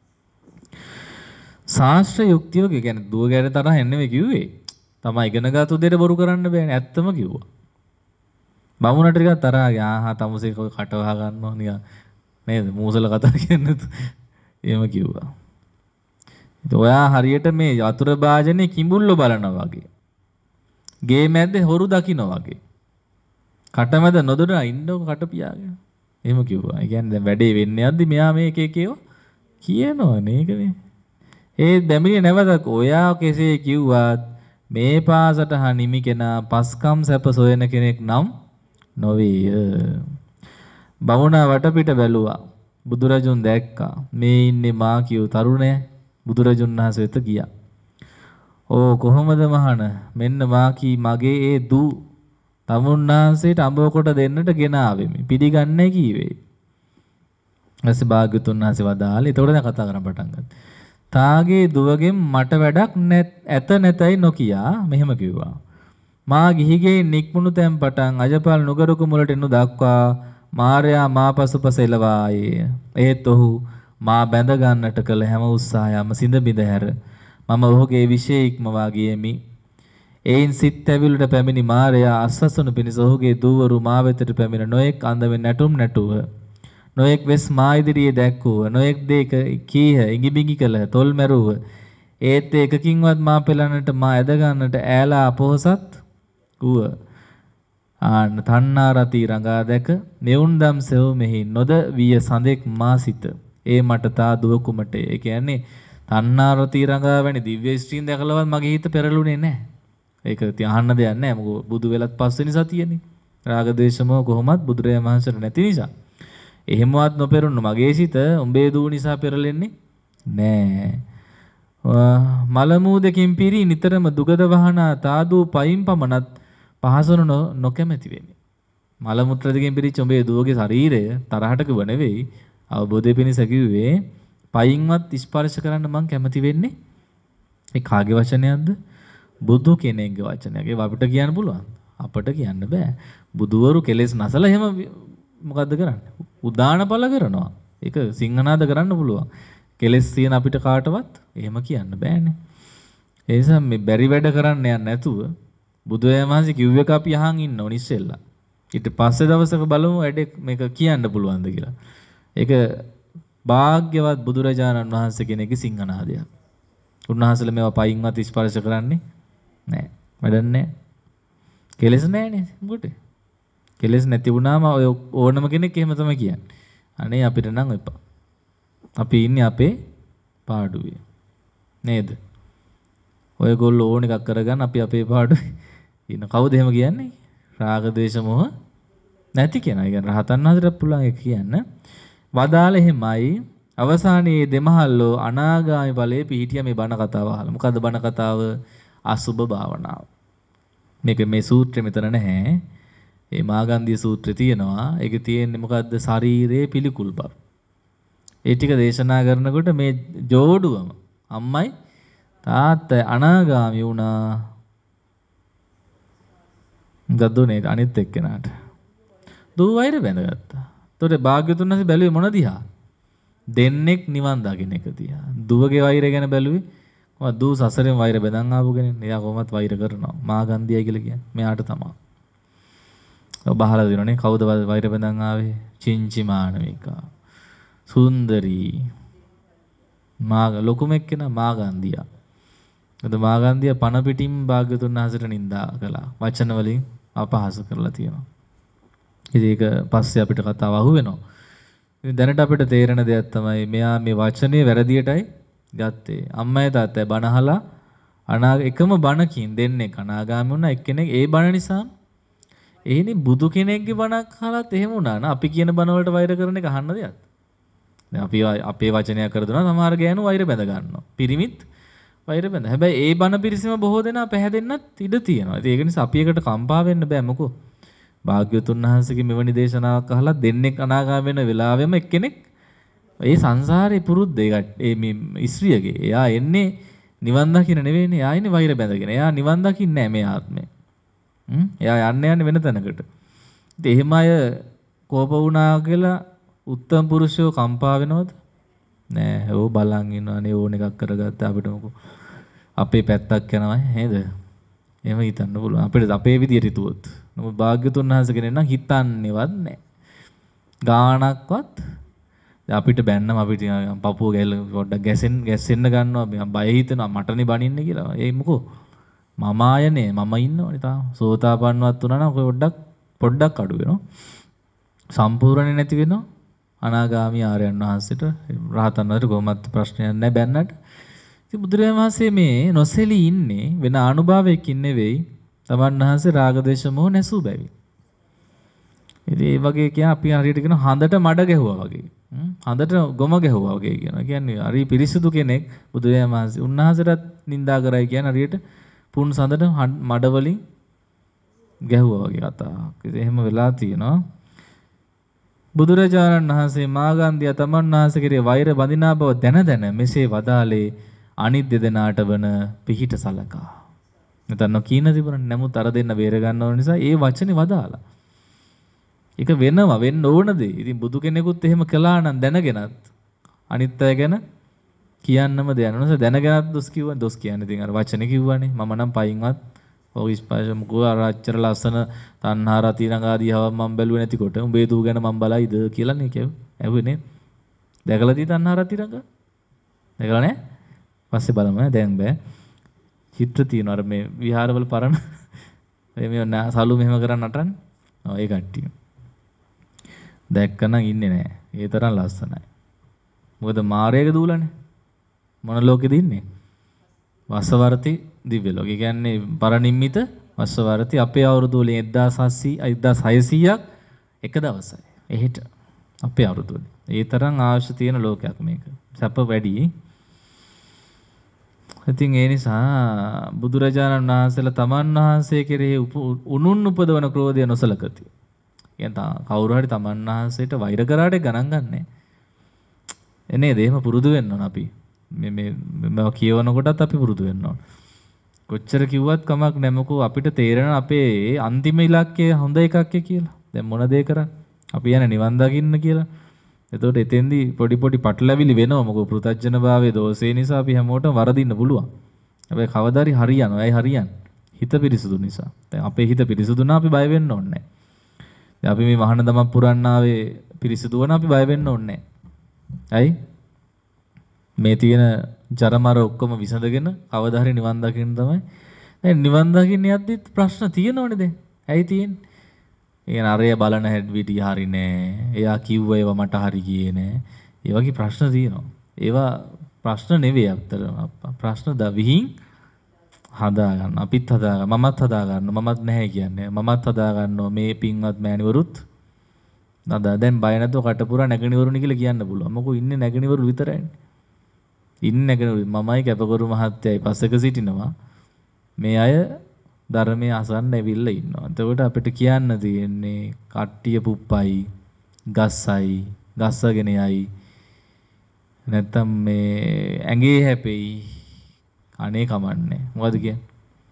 ශාස්ත්‍ර යුක්තිය කියන්නේ දුව ගැන තරහ නෙවෙයි කිව්වේ. තමයි ඉගෙනගත්තු දෙයට බොරු කරන්න බෑනේ. ඇත්තම කිව්වා. බමුණට ටිකක් තරහා ගියා. ආහා තමුසේ කට වහ ගන්නවා නිකන් නේද? මූසල කතා කියන්නේ. එහෙම කිව්වා. ඉතින් ඔයා හරියට මේ වතුර භාජනේ කිඹුල්ල බලනවා වගේ. ගේ මැද්දේ හොරු දකින්න වගේ. කටමැද නොදොන ඉන්නකො කට පියාගෙන. එහෙම කිව්වා. ඒ කියන්නේ දැන් වැඩේ වෙන්නේ යද්දි මෙයා මේ එක එක ඒවා කියනවනේ ඒකනේ. ඒ දෙමිනිය නැවතත් ඔයා කෙසේ කිව්වත් මේ පාසටහන් නිමි කෙනා පස්කම් සැප සොයන කෙනෙක් නම් නොවේය. බමුණා වටපිට බැලුවා. බුදුරජුන් දැක්කා. මේ ඉන්නේ මා කියු තරුණය බුදුරජුන් වහන්සේ වෙත ගියා. ඕ කොහොමද මහණ? මෙන්න මා කී මගේ ඒ දූ තමුන්නාන්සේට අඹ කොට දෙන්නට ගෙන ආවෙමි. පිළිගන්නේ කීවේ. ඊපස්සේ භාග්‍යතුන් වහන්සේ වදාළේ. එතකොට දැන් කතා කරන්න පටන් ගත්තා. තාගේ දුවගෙන් මට වැඩක් ඇත නැතයි නොකියා මෙහෙම කිව්වා. මා ගිහිගේ නික්මුණු තැන් පටන් අජපල් නුගරුක මුලට එනු දක්වා මාර්යා මා පසුපස එළවායේ. ඒත් ඔහු මා බැඳ ගන්නට කළ හැම උත්සාහයම සිඳ බිඳ හැර මම ඔහුගේ විශේෂ ඉක්මවා ගියෙමි. එයින් සිත් ඇවිලට පැමිණි මාර්යා අස්වසුණු පිණිස ඔහුගේ දූවරු මා වෙතට පැමිණ නොඑක් අන්දමින් නැටුම් නැටුව. නොඑක් වෙස් මා ඉදිරියේ දැක්වුව. නොඑක් දේක කීහ ඉඟිබිඟි කළහ තොල් මැරුව. ඒත් එකකින්වත් මා පෙළන්නට මා ඇද ගන්නට ඈලා අපොහසත් වූ. ආන තණ්හා රති රඟා දැක මෙවුන්දම් සෙව් මෙහි නොද විය සඳෙක් මා සිත. ඒ මට තා දුව කුමට. ඒ කියන්නේ තණ්හා රති රඟා වැනි දිව්‍ය ස්ත්‍රීන් දැකලවත් මගේ හිත පෙරළුනේ නැහැ. ඒක ඉතින් අහන්න දෙයක් නැහැ. මොකද බුදු වෙලත් පස්වෙනි සතියනේ. රාග ද්වේෂමෝ කොහොමත් බුදුරජාණන් වහන්සේට නැති නිසා. එහෙමවත් නොපෙරුණු මගේ සිත උඹේ දූ නිසා පෙරලෙන්නේ නෑ. මල මූදකින් පිරි නිතරම දුගද වහන තාදූ පයින් පමණත් පහසුන නොකැමැති වෙමි. මල මුත්‍ර දෙකෙන් පිරිච්ච උඹේ දුවගේ ශරීරය තරහට කිව නෙවෙයි අවබෝධය පිණිස කිව්වේ පයින්වත් ස්පර්ශ කරන්න මං කැමති වෙන්නේ. ඒ කාගේ වචනයක්ද? බුදු කෙනෙක්ගේ වචනයක්. ඒක අපිට කියන්න පුළුවන්. අපට කියන්න බෑ. බුදුවරු කෙලෙස් නැසලා එහෙම මොකද්ද කරන්නේ? උදාන පළ කරනවා. ඒක සිංහනාද කරන්න පුළුවන්. කෙලෙස් තියෙන අපිට කාටවත් එහෙම කියන්න බෑනේ. ඒ නිසා මේ බැරි වැඩ කරන්න යන්නේ නැතුව බුදුරජාණන් වහන්සේ කිව්ව එක අපි අහන් ඉන්න ඕනි ඉස්සෙල්ලා. ඊට පස්සේ දවසක බලමු වැඩේ මේක කියන්න පුළුවන්ද කියලා. ඒක භාග්‍යවත් බුදුරජාණන් වහන්සේ කෙනෙක්ගේ සිංහනාදයක්. උන්වහන්සේලා මේවා පයින්වත් ස්පර්ශ කරන්නේ නැහැ. වැඩන්නේ. කෙලෙස් නැහැනේ මොකටද? කෙලෙස් නැති වුණාම ඔය ඕනම කෙනෙක් එහෙම තමයි කියන්නේ. අනේ අපිට නම් එපා. අපි ඉන්නේ අපේ පාඩුවේ. නේද? ඔයගොල්ලෝ ඕන එකක් කරගන්න අපි අපේ පාඩුවේ ඉන්න. කවුද එහෙම කියන්නේ? රාග ද්වේෂ මොහ නැති කෙනා. ඒ කියන්නේ රහතන් වහන්සේට පුළුවන් එක කියන්න. වදාළ එහෙමයි අවසානයේ දෙමහල්ලෝ අනාගාමී ඵලයේ පිහිටිය මේ බණ කතාව අහලා. මොකද්ද බණ කතාව? අසුබ භාවනාව. මේක මේ සූත්‍රෙ මෙතන නැහැ. ඒ මාගන්ධිය සූත්‍රය තියෙනවා. ඒකේ තියෙන්නේ මොකද්ද? ශරීරයේ පිළිකුල් බව. ඒ ටික දේශනා කරනකොට මේ ජෝඩුවම අම්මයි තාත්තයි අනාගාමී වුණා. ගද්දුනේ අනිත් එක්කෙනාට. දූ වෛර බැඳගත්තා. ඒතකොට භාග්‍යතුන් වහන්සේ බැලුවේ මොන දිහා? දෙන්නෙක් නිවන් දකින්න එක දිහා. දුවගේ වෛරය ගැන බැලුවේ කොහොමද? දූ සසරෙන් වෛර බැඳන් ආපු කෙනෙක්. එයා කොහොමත් වෛර කරනවා. මාගන්ධියයි කියලා කියන්නේ. මෙයාට තමයි. ඔබ අහලා දිනවනේ කවුද වෛර බඳන් ආවේ? චින්චි මානවිකා. සුන්දරී. මාග ලොකුම එක්කෙනා මාගන්ධියා. එතකොට මාගන්ධියා පණ පිටින් භාග්‍යතුන් වහන්සේට නිඳා කළා. වචන වලින් අපහාස කරලා තියෙනවා. ඉතින් ඒක පස්සේ අපිට කතාව අහු වෙනවා. ඉතින් දැනට අපිට තේරෙන දෙයක් තමයි මෙයා මේ වචනේ වැරදියටයි ගත්තේ. අම්මයි තාත්තයි බණ අහලා අනා එකම බණකින් දෙන්නේ අනාගාමී වුණා. එක්කෙනෙක් ඒ බණ නිසා එහෙනේ බුදු කෙනෙක්ගේ බණක් අහලත් එහෙම වුණා නා අපි කියන බණ වලට වෛර කරන එක අහන්න දෙයක්ද? දැන් අපි අපේ වචනයක් කර දුන්නා සමහර ගෑනු වෛර බැඳ ගන්නවා. පිරිමිත් වෛර බැඳ. හැබැයි ඒ බණ පිරිසම බොහෝ දෙනා පැහැදෙන්නත් ඉඩ තියෙනවා. ඉතින් ඒක නිසා අපි එකට කම්පා වෙන්න බෑ මොකෝ. භාග්‍යවතුන් වහන්සේගේ මෙවැනි දේශනාවක් අහලා දෙන්නෙක් අනාගාමී වෙන වෙලාවෙම එක්කෙනෙක් ඒ සංසාරේ පුරුද්ද ඒ මේ ස්ත්‍රියගේ. එයා එන්නේ නිවන් දකින්න නෙවෙයිනේ. එයා ඉන්නේ වෛර බැඳගෙන. එයා නිවන් දකින්නේ නැහැ මේ ආත්මේ. හ්ම් එයා යන්න යන්නේ වෙන තැනකට. ඉතින් එහෙම අය කෝප වුණා කියලා උත්තම පුරුෂයෝ කම්පා වෙනවද? නෑ. ඕ බලන් ඉන්නවනේ ඕන එකක් කරගත්ත අපිට මොකෝ. අපේ පැත්තක් යනවා නේද? එහෙම හිතන්න පුළුවන්. අපිට අපේ විදියට හිතුවොත්. නමුත් භාග්‍යතුන් වහන්සේ කෙනෙක් නම් හිතන්නේවත් නෑ. ගාණක්වත් අපිට බැන්නම අපිට පපුව ගැල පොඩ්ඩක් ගැසෙන්න ගැස්සෙන්න ගන්නවා. බය හිතෙනවා මටනේ බනින්නේ කියලා. ඒ මොකෝ මම ආයනේ මම ඉන්නවනේ තාම. සෝතාපන්නවත් වුණා නම් පොඩ්ඩක් පොඩ්ඩක් අඩු වෙනවා. සම්පූර්ණේ නැති වෙනවා. අනාගාමී ආර්යයන් වහන්සේට රහතන් වහන්සේට කොහොමත් ප්‍රශ්නයක් නැහැ බැන්නට. ඉතින් බුදුරජාණන් වහන්සේ මේ නොසෙලී ඉන්නේ වෙන අනුභවයකින් නෙවෙයි. තමන් වහන්සේ රාග දේශ මොහ නැසූ බැවි. ඉතින් ඒ වගේ කියන අපි හරියට කියන හඳට මඩ ගැහුවා වගේ. හඳට ගොම ගැහුවා වගේ කියනවා. කියන්නේ හරි පිරිසිදු කෙනෙක් බුදුරජාණන් වහන්සේ. උන්වහන්සේටත් නිඳා කරයි කියන්නේ හරියට පුන් සඳට මඩ වලින් ගැහුවා වගේ කතාවක්. ඉතින් එහෙම වෙලා තියෙනවා. බුදුරජාණන් වහන්සේ මාගන්ධිය තමන් වහන්සේ කෙරේ වෛර බඳිනා බව දැන දැන මෙසේ වදාලේ අනිත් දෙදෙනාට වන පිහිට සලකා. නැතන කීන තිබුණා. නමුත් අර දෙන්න බේර ගන්න ඕන නිසා ඒ වචනේ වදාලා. ඒක වෙනවා වෙන්න ඕන දේ. ඉතින් බුදු කෙනෙකුත් එහෙම කළා නම් දැනගෙනත් අනිත් අය ගැන කියන්නම දෙයක් නෑ. දැනගෙනත් දොස් කිව්වා. දොස් කියන්නේ ඉතින් අර වචනේ කිව්වනේ. මම නම් පයින්වත් ඔය ස්පර්ශ මුකෝ අර අච්චර ලස්සන තණ්හා රති රංගාදී හව මම බැලුවේ නැතිකොට උඹේ දූ ගැන මම බලයිද කියලා නේ කියව. ඇහුවේ දැකලා තියෙ තණ්හා රති රංගා? දැකලා නෑ? පස්සේ බලමු දැන් බෑ. චිත්‍ර තියෙනවා අර මේ විහාරවල පරණ මේ සලු මෙහෙම කරන් නටන්නේ. ඔව් ඒ කට්ටිය. දැක්කනම් ඉන්නේ නෑ. ඒ තරම් ලස්සනයි. මොකද මාරයක දූලනේ. මොන ලෝකෙද ඉන්නේ? වසවර්ති දිව්‍ය ලෝකෙ. කියන්නේ පරනිම්මිත වසවර්ති අපේ අවුරුදු වලින් එක්දාස් හයසීයක් එක දවසයි. එහෙට අපේ අවුරුදු වලින්. ඒ තරම් අවශ්‍ය තියෙන ලෝකයක් මේක. සැප වැඩි. ඉතින් ඒ නිසා බුදුරජාණන් වහන්සේලා තමන් වහන්සේ කෙරෙහි උනුන් උපදවන ක්‍රෝධය නොසලකති. කියන්නේ කවුරු හරි තමන් වහන්සේට වෛර කරාට ගණන් ගන්නෑ. එනේ දෙහෙම පුරුදු වෙන්න ඕන අපි. මේ මේ මේව කියවනකොටත් අපි පුරුදු වෙන්න ඕන. කොච්චර කිව්වත් කමක් නැහැ. මොකෝ අපිට තේරෙන අපේ අන්තිම ඉලක්කය හොඳ එකක් කියලා. දැන් මොන දේ කරන්නේ? අපි යන්නේ නිවන් දකින්න කියලා. එතකොට එතෙන්දී පොඩි පොඩි පටලැවිලි වෙනවා. මොකෝ පෘථජන භාවයේ දෝෂේ නිසා අපි හැමෝටම වරදින්න පුළුවන්. හැබැයි කවදාරි හරියනවා. ඇයි හරියන්නේ? හිත පිරිසුදු නිසා. දැන් අපේ හිත පිරිසුදු නම් අපි බය වෙන්න ඕනේ නැහැ. දැන් අපි මේ මහාන දමක් පුරන්නාවේ පිරිසුදු වුණා අපි බය වෙන්න ඕනේ නැහැ. ඇයි? මේ තියෙන ජරමර ඔක්කොම විසඳගෙන කවදා හරි නිවන් දකින්න තමයි. දැන් නිවන් දකින්න යද්දිත් ප්‍රශ්න තියෙනවනේ දැන්. ඇයි තියෙන්නේ? ඒ කියන්නේ අරය බලන හැඩ විදිය හරි නෑ. එයා කිව්ව ඒවා මට හරි ගියේ නෑ. ඒ වගේ ප්‍රශ්න තියෙනවා. ඒවා ප්‍රශ්න නෙවෙයි අත්‍තරම. ප්‍රශ්න ද විහිං හදා ගන්න. අපිත් හදා ගන්න. මමත් හදා ගන්න. මමත් නැහැ කියන්නේ. මමත් හදා ගන්නවා මේ පින්වත් මෑණිවරුත්. නදා දැන් බය නැතුව කටපුරා නැගණිවරුනි කියලා කියන්න පුළුවන්. මොකෝ ඉන්නේ නැගණිවරු විතරයිනේ. ඉන්නේ නැගණිවරු මමයි කැපකරු මහත්තයයි පස්සක සිටිනවා. මේ අය ධර්මයේ අසන්න ඇවිල්ලා ඉන්නවා. එතකොට අපිට කියන්න තියෙන්නේ කට්ටිය පුප්පයි, ගස්සයි, ගස්සගෙන යයි. නැත්තම් මේ ඇඟේ හැපෙයි. අනේ කමන්නේ. මොකද කියන්නේ?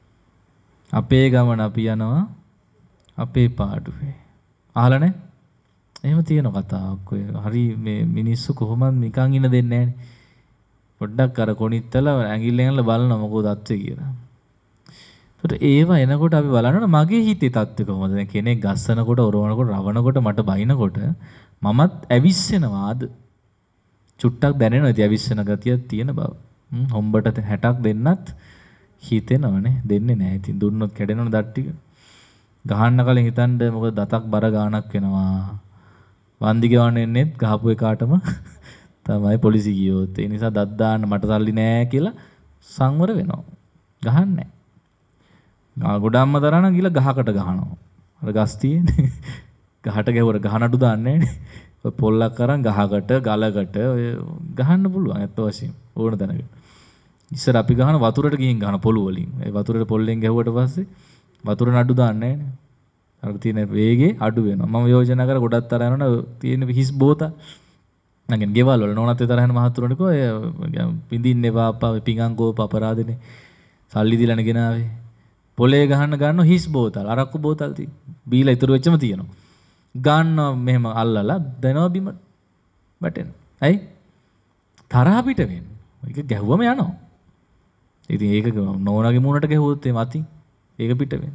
අපේ ගමන අපි යනවා අපේ පාඩුවේ. අහලා නැහැ? එහෙම තියෙන කතාවක් ඔය. හරි මේ මිනිස්සු කොහොමද නිකන් ඉන්න දෙන්නේ නැහනේ. පොඩ්ඩක් අර කොනිත්තල ඇඟිල්ලෙන් ඇඟිල්ල බලනවා මොකෝ தත්ත්වය කියලා. ඒකට ඒව එනකොට අපි බලනකොට මගේ හිතේ தත්ත්වය කොහොමද? දැන් කෙනෙක් ගස්සනකොට, ඔරවනකොට, රවනකොට මට බයිනකොට මමත් ඇවිස්සෙනවාද? චුට්ටක් දැනෙනවා ඉතින් ඇවිස්සෙන ගතියක් තියෙන බව. හ්ම් හොම්බට හැටක් දෙන්නත් හිතෙනවනේ. දෙන්නේ නැහැ. ඉතින් දුන්නොත් කැඩෙනවනේ දත් ටික. ගහන්න කලින් හිතන්න මොකද දතක් බර ගාණක් වෙනවා. වන්දි ගෙවන්න එන්නේත් ගහපු එකාටම තමයි පොලිසිය ගියොත්. ඒ නිසා දත් දාන්න මට සල්ලි නැහැ කියලා සංවර වෙනවා. ගහන්නේ නැහැ. ගොඩාම්ම දරන ගිහලා ගහකට ගහනවා. අර ගස් තියෙන්නේ. ගහට ගැහුවර ගහ නඩු දාන්නේ නැහැ. ඔය පොල්ලක් අරන් ගහකට ගලකට ඔය ගහන්න පුළුවන් ඇත්ත වශයෙන්ම ඕන තැනක. ඉස්සර අපි ගහන වතුරට ගිහින් ගහන පොළු වලින්. ඒ වතුරේ පොල්ලෙන් ගැහුවට පස්සේ වතුර නඩු දාන්නේ නැහැ. අර තියෙන වේගේ අඩු වෙනවා. මම යෝජනා කර ගොඩක් තර යනවනේ තියෙන හිස් බෝතල්. නැගෙන ගෙවල් වල නෝනත් විතර යන මහතුරුනේ කෝ පිඳින්නේ පාපා පිඟන් කෝප අපරාධනේ. සල්ලි දීලා නගෙනාවේ. පොලේ ගහන්න ගන්න හිස් බෝතල් අරක්කු බෝතල් තියෙන. බීලා ඉතුරු වෙච්චම තියෙනවා. ගන්නවා මෙහෙම අල්ලලා දෙනවා බිම වැටෙන. ඇයි? තරහ පිට වෙන්නේ. ඒක ගැහුවම යනවා. ඉතින් ඒක නෝනාගේ මූණට ගැහුවොත් එම අතින් ඒක පිට වෙන්නේ.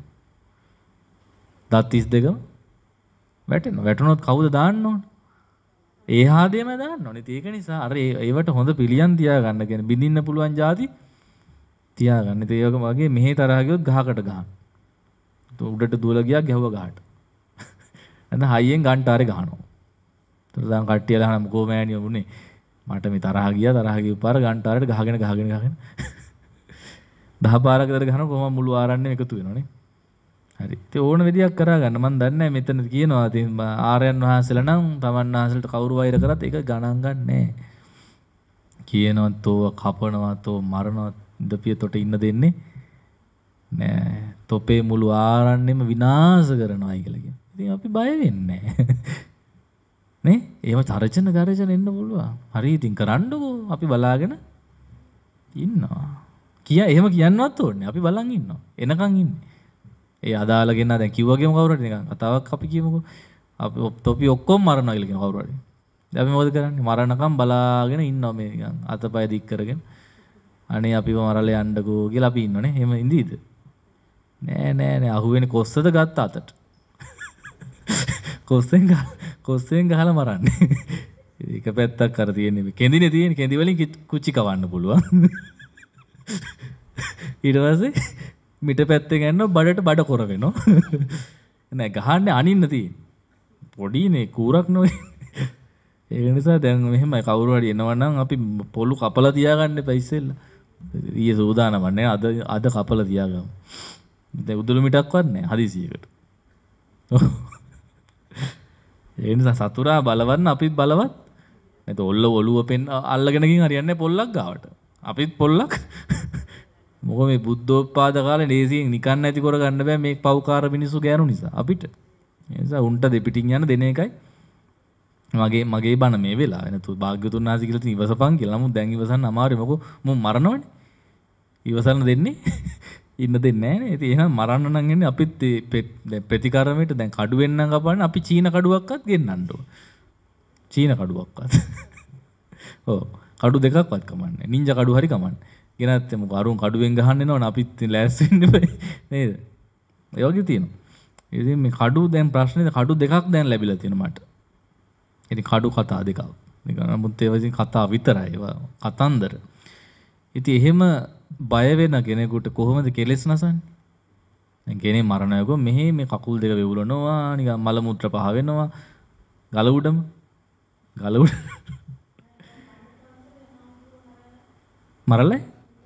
දත් තිස් දෙකම වැටෙනවා. වැටුණොත් කවුද දාන්න ඕන? ඒ හාදේම දාන්න ඕනේ. ඒක නිසා අර ඒවට හොඳ පිළියම් තියාගන්න කියන්නේ බින්දින්න පුළුවන් જાති තියාගන්න. ඉතින් ඒක වගේ මෙහෙ තරහ ගියොත් ගහකට ගහන්න. උඩට දුවලා ගියා ගැහුව ගහට. නැත්නම් හයියෙන් ගන්ටාරේ ගහනවා. ඒතර දැන් කට්ටියලා අහන මොකෝ මෑණියෝ උනේ මට මේ තරහ ගියා තරහ ගිය පාර ගන්ටාරේට ගහගෙන ගහගෙන ගහගෙන දහ පාරක දර ගහන කොහොම මුළු ආරණ්‍යෙම එකතු වෙනවනේ. හරි. ඉතින් ඕන විදියක් කරා ගන්න. මම දන්නේ නැහැ මෙතන කියනවා. ඉතින් ආර්යයන් වහන්සේලා නම් තමන් වහන්සේලට කවුරු වෛර කරත් ඒක ගණන් ගන්නෑ. කියනවත් ඕව කපනවත් ඕව මරනවත් දපියතොට ඉන්න දෙන්නේ නෑ. තොපේ මුළු ආරණ්‍යෙම විනාශ කරනවායි කියලා කියන. ඉතින් අපි බය වෙන්නේ නෑ. නේ? එහෙම තරචන ගරචන එන්න පුළුවන්. හරි ඉතින් කරන්නකෝ. අපි බලාගෙන ඉන්නවා. කිය එහෙම කියන්නවත් ඕනේ. අපි බලන් ඉන්නවා. එනකන් ඉන්නේ. ඒ අදාළ කෙනා දැන් කිව්වගේම කවුරු හරි නිකන් කතාවක් අපි කියමුකෝ. අපි තොපි ඔක්කොම මරනවා කියලා කියන කවුරු හරි. දැන් අපි මොකද කරන්නේ? මරණකම් බලාගෙන ඉන්නවා මේ නිකන් අතපය දික් කරගෙන. අනේ අපිව මරලා යන්නකෝ කියලා අපි ඉන්නෝනේ. එහෙම ඉඳීද? නෑ නෑ නෑ අහුවෙන්නේ කොස්සද ගත්ත අතට. කොස්සෙන් ගහ කොස්සෙන් ගහලා මරන්නේ. ඒක පැත්තක් අර තියෙන්නේ. කෙඳිනේ තියෙන්නේ. කෙඳි වලින් කුචි කවන්න පුළුවන්. ඊට පස්සේ මිට පැත්තෙන් යනවා බඩට බඩ කොර වෙනවා. නෑ ගහන්නේ අනින්න තියෙන්නේ. පොඩිනේ කූරක් නෙවෙයි. ඒ නිසා දැන් මෙහෙමයි කවුරු හරි එනවා නම් අපි පොළු කපලා තියාගන්න එපා ඉස්සෙල්ලා. ඊයේ සූදානම නැහැ. අද අද කපලා තියාගමු. දැන් උදුළු මිටක්වත් නැහැ හදිසියකට. ඒ නිසා සතුරා බලවන්න අපිත් බලවත්. නැත්නම් ඔල්ල ඔළුව පෙන් අල්ලගෙන ගින් හරියන්නේ පොල්ලක් ගාවට. අපිත් පොල්ලක්. මොකද මේ බුද්ධෝත්පාද කාලේ ලේසියෙන් නිකන් නැති කර ගන්න බෑ මේ පව්කාර මිනිස්සු ගෑනු නිසා අපිට. ඒ නිසා උන්ට දෙපිටින් යන දෙන එකයි මගේ මගේ බණ මේ වෙලාව. නැතු භාග්‍යතුන් වහන්සේ කියලා තියෙන ඉවසපන් කියලා. නමුත් දැන් ඉවසන්න අමාරුයි. මොකෝ මම මරනවනේ. ඉවසන්න දෙන්නේ ඉන්න දෙන්නේ නැහැ නේ. ඉතින් එහෙනම් මරන්න නම් එන්නේ අපිත් දැන් ප්‍රතිකාරමයට දැන් කඩු වෙන්නම් කපන්නේ අපි චීන කඩුවක්වත් ගෙන්නන්න ඕන. චීන කඩුවක්වත්. ඔව් කඩු දෙකක්වත් කමන්නේ. නින්ජා කඩු හරි කමන්නේ. ගෙනත් මොකෝ අරුන් කඩුවෙන් ගහන්න එනවනේ අපිත් ලෑස්ති වෙන්න බෑ නේද? ඒ වගේ තියෙනවා. ඉතින් මේ කඩු දැන් ප්‍රශ්නේ කඩු දෙකක් දැන් ලැබිලා තියෙනවා මට. ඉතින් කඩු කතා දෙකක්. නිකන් නමුත් ඒ වගේ කතා විතරයි. ඒවා කතන්දර. ඉතින් එහෙම බය වෙන කෙනෙකුට කොහොමද කෙලෙස් නසන්නේ? දැන් කෙනේ මරණයකෝ මෙහි මේ කකුල් දෙක වෙවුලනවා නිකන් මල මුත්‍ර පහ වෙනවා ගල උඩම ගල උඩ මරලයි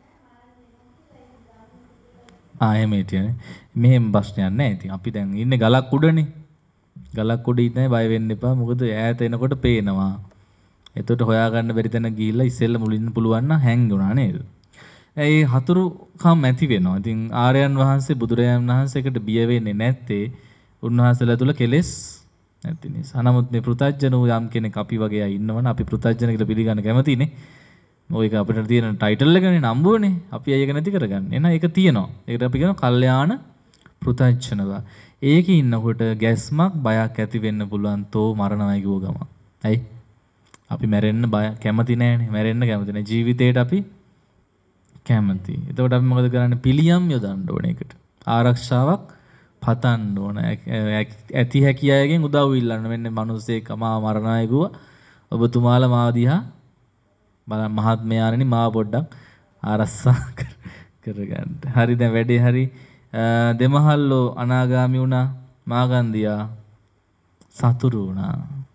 ආ එහෙම හිටියනේ මෙහෙම ප්‍රශ්නයක් නැහැ. ඉතින් අපි දැන් ඉන්නේ ගලක් උඩනේ. ගලක් උඩ ඉන්නේ බය වෙන්න එපා. මොකද ඈත එනකොට පේනවා. එතකොට හොයාගන්න බැරි තැන ගිහිල්ලා ඉස්සෙල්ලා මුලින් පුළුවන් නම් හැංගුණා නේද? ඒ හතුරුකම් ඇති වෙනවා. ඉතින් ආර්යයන් වහන්සේ බුදුරජාණන් වහන්සේකට බිය වෙන්නේ නැත්තේ උන්වහන්සේලා තුල කෙලෙස් නැති නිසා. නමුත් මේ පෘථජ්ජන වූ යම් කෙනෙක් අපි වගේ අය ඉන්නවනේ අපි පෘථජ්ජන කියලා පිළිගන්න කැමතිනේ. මොකද අපිට තියෙන ටයිටල් එකනේ නම්බුවනේ. අපි අය එක නැති කරගන්න. එහෙනම් ඒක තියෙනවා. ඒකට අපි කියනවා කල්යාණ පෘථජ්ජනව. ඒකේ ඉන්නකොට ගැස්මක් බයක් ඇති වෙන්න පුළුවන් තෝ මරණවයි කිව්ව ගම. ඇයි? අපි මැරෙන්න බය කැමති නෑනේ. මැරෙන්න කැමති නෑ. ජීවිතේට අපි කැමති. එතකොට අපි මොකද කරන්නේ? පිළියම් යොදන්න ඕනේ ඒකට. ආරක්ෂාවක් පතන්න ඕන. ඇති හැකි අයගෙන් උදව් ඉල්ලන්න. මෙන්න මිනිස්සෙක් මා මරණයි කිව්වා. ඔබතුමාලා මාව දිහා බලන්න මහත්මයාණනි මාව පොඩ්ඩක් ආරක්ෂා කරගන්න. හරි දැන් වැඩේ හරි දෙමහල්ලෝ අනාගාමි වුණා. මාගන්දියා සතුරු වුණා.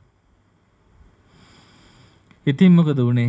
ඉතින් මොකද උනේ?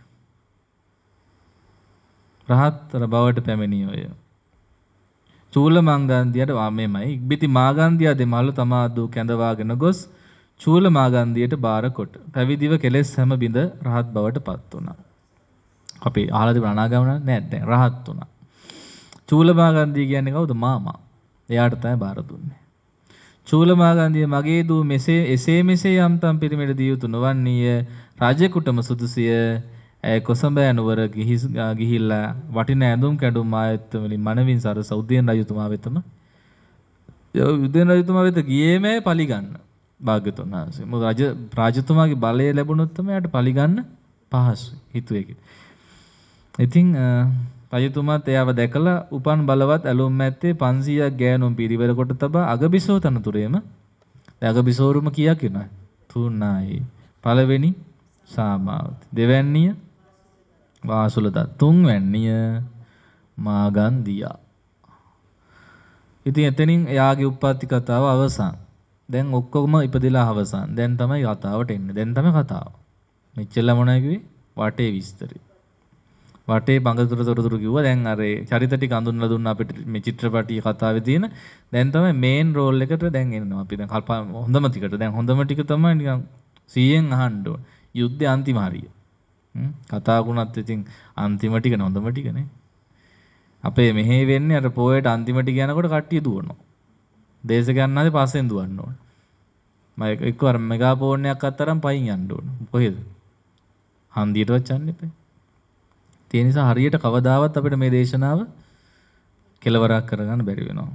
රහතර බවට පැමිණිය ඔය. චූල මාගන්දියට මෙමය. ඉක්බිති මාගන්දියා දෙමළු තමා දූ කැඳවාගෙන ගොස් චූල මාගන්දියට බාර කොට පැවිදිව කෙලෙස් හැම බිඳ රහත් බවට පත් වුණා. අපි අහලා තිබුණ අනාගාමන නෑ දැන් රහත් වුණා. චූල මාගන්දිය කියන්නේ කවුද? මාමා. එයාට තමයි බාර දුන්නේ. චූල මාගන්දිය මගේ දූ මෙසේ එසේ මෙසේ යම්තම් පිරිමෙට දිය යුතු නොවන්නේය. රජෙකුටම සුදුසිය. ඇය කොසඹෑ නුවර ගිහිල්ලා වටින ඇඳුම් කැඩුම් ආයත්ත වලින් මනවින් සරස උදේන රජතුමා වෙතම උදේන රජතුමා වෙත ගියේමයි පලි ගන්න. භාග්‍යතුන් වහන්සේ. මොකද රජ රාජතුමාගේ බලය ලැබුණොත් තමයි යාට පලි ගන්න පහසුයි. හිතුවේ. ඉතින් රජතුමාත් එයාව දැකලා උපන් බලවත් ඇලුම් මැත්තේ පන්සීයක් ගෑනුම් පිරිවර කොට තබා අගබිසෝ තනතුරේම අගබිසෝරුම කියක් වෙනවා. තුනයි. පළවෙනි සාමාවති. දෙවැන්නිය වාසුලදත්. තුන්වැන්නිය මාගන්දියා. ඉතින් එතනින් එයාගේ උප්පත්ති කතාව අවසන්. දැන් ඔක්කොම ඉපදිලා අවසන්. දැන් තමයි කතාවට එන්නේ. දැන් තමයි කතාව. මෙච්චර මොනවද කිව්වේ? වටේ විස්තරය. වටේ බඟතුර තොරතුරු කිව්වා. දැන් අර චරිත ටික අඳුන්ලා දුන්නා අපිට මේ චිත්‍රපටි කතාවේ තියෙන. දැන් තමයි මේන් රෝල් එකට දැන් එනවා. අපි දැන් කල්පනා හොඳම ටිකට. දැන් හොඳම ටික තමයි නිකන් සීයෙන් අහන්න ඕන. යුද්ධේ අන්තිම හරිය. හ්ම් කතාවකුණත් ඉතින් අන්තිම ටික හොඳම ටිකනේ. අපේ මෙහෙ වෙන්නේ අර පොයට අන්තිම ටික යනකොට කට්ටිය දුවනවා. දේශකයන් ආදී පස්සෙන් දුවන්න ඕන. මම එක්වර මෙගාෆෝන් එකක් අත්තරම් පයින් යන්න ඕන. කොහෙද? හන්දියටවත් යන්න එපා. ඒ නිසා හරියට කවදාවත් අපිට මේ දේශනාව කෙලවරක් කරගන්න බැරි වෙනවා.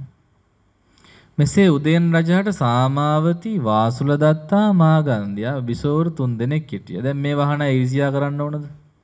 මෙසේ උදයන් රජාට සාමාවති වාසුලදත්තා මාගන්ධියා බිසෝවරු තුන් දෙනෙක් හිටියා. දැන් මේ වහන ඊර්ෂ්‍යා කරන්න ඕනද?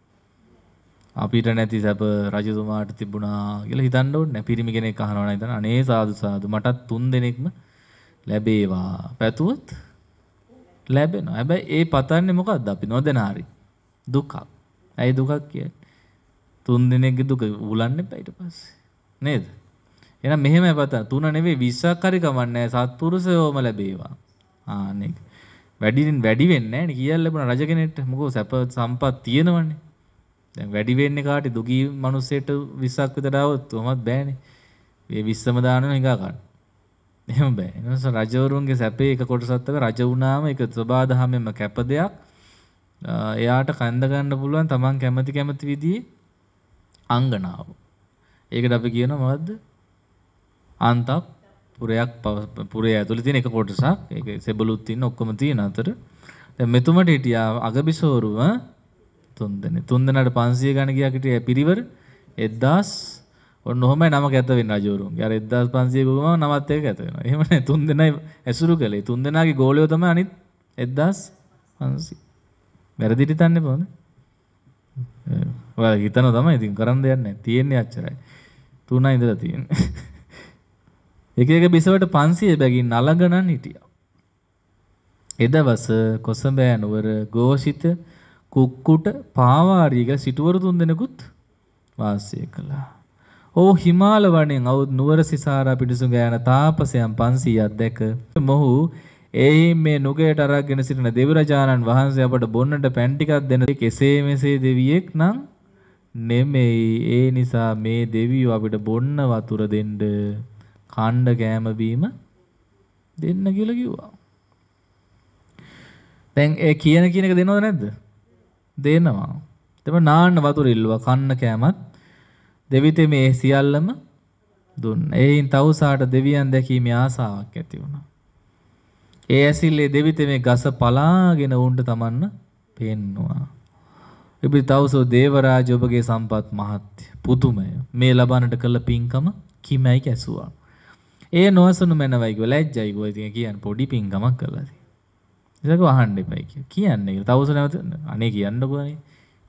අපිට නැති සැප රජතුමාට තිබුණා කියලා හිතන්න ඕනේ නැහැ. පිරිමි කෙනෙක් අහනවා නම් හිතන අනේ සාදු සාදු මටත් තුන් දෙනෙක්ම ලැබේවා. පැතුවොත් ලැබෙනවා. හැබැයි ඒ පතන්නේ මොකද්ද? අපි නොදැන හරි දුකක්. ඇයි දුකක් කියන්නේ? තුන් දිනකගේ දුක උලන්න එපා ඊට පස්සේ. නේද? එහෙනම් මෙහෙමයි පතන. තුන නෙවෙයි විස්සක් හරි කමන්නේ සත්පුරුෂයෝම ලැබේවා. ආ නේ. වැඩිින් වැඩි වෙන්නේ නැහැ නේ කියලා ලැබුණ රජ කෙනෙක්ට. මොකෝ සැප සම්පත් තියෙනවනේ. දැන් වැඩි වෙන්නේ කාටද? දුගී මිනිස්සෙට විස්සක් විතර આવොත් කොහොමද බෑනේ. මේ විස්සම දානවා හිඟා ගන්න. එහෙම බෑ. එනස රජවරුන්ගේ සැපේ එක කොටසක් තමයි රජ වුණාම ඒක සබාදහමෙන්ම කැප දෙයක්. එයාට කන්ද ගන්න පුළුවන් තමන් කැමති කැමති විදිහේ අංගනාව. ඒකට අපි කියනවා මොකද්ද? අන්තපුරයක් පුරය ඇතුළේ තියෙන එක කොටසක්. ඒක සෙබළුත් තියෙන ඔක්කොම තියෙන අතර. දැන් මෙතුමට හිටියා අගබිසෝරුව තුන් දෙනෙක්. තුන් දෙනාට පන්සිය ගණන් ගියා කිටිය පිරිවර එක්දාස් ඔන්න ඔහමයි නම කැත වෙන්නේ රජවරුන්ගේ. අර එක්දාස් පන්සිය ගුවම නමත් එක කැත වෙනවා. එහෙම නේ තුන් දෙනයි ඇසුරු කළේ. තුන් දෙනාගේ ගෝලියෝ තමයි අනිත් එක්දාස් පන්සිය. වැරදිට හිතන්න එපා හොඳ. ඔයාලා හිතනවා තමයි ඉතින් කරන්න දෙයක් නැහැ. තියෙන්නේ අච්චරයි. තුනයි ඉඳලා තියෙන්නේ. එක එක බිසවට පන්සිය බැගින් නලගණන් හිටියා. එදවස කොසඹෑ නුවර ගෝෂිත කුක්කුට පාවාරියක සිටුවරු තුන් දෙනෙකුත් වාසය කළා. ඕ හිමාල වනයෙන් අවුත් නුවර සිසාරා පිටිසුඟ යන තාපසයන් පන්සියයක් දැක මොහු ඒ මේ නුගයට අරගෙන සිටින දෙවිරජාණන් වහන්සේ අපට බොන්නට පැන් ටිකක් දෙන කෙසේ මෙසේ දෙවියෙක් නම් නෙමෙයි. ඒ නිසා මේ දෙවියෝ අපිට බොන්න වතුර දෙන්න කණ්ඩ කෑම බීම දෙන්න කියලා කිව්වා. දැන් ඒ කියන කියන එක දෙනවද නැද්ද? දෙනවා. එතකොට නාන්න වතුර ඉල්ලුවා කන්න කෑමත් දෙවිතේ මේ සියල්ලම දුන්නා. එයින් තවුසාට දෙවියන් දැකීමේ ආසාවක් ඇති වුණා. ඒ ඇසිල්ලේ දෙවිතේ මේ ගස පලාගෙන උන්ට තමන්න පෙන්නවා. ඉබි තවුසෝ දේවරාජ ඔබගේ සම්පත් මහත්ය පුදුමය. මේ ලබන්නට කළ පින්කම කිමයි කැසුවා. ඒ නොසනු මැනවයි කිව්වා ලැජ්ජයි කිව්වා. ඉතින් කියන්නේ පොඩි පින්කමක් කළා. ඒක වහන්න එපයි කිය. කියන්නේ කියලා. තවුස නැවත අනේ කියන්නකෝ අනේ.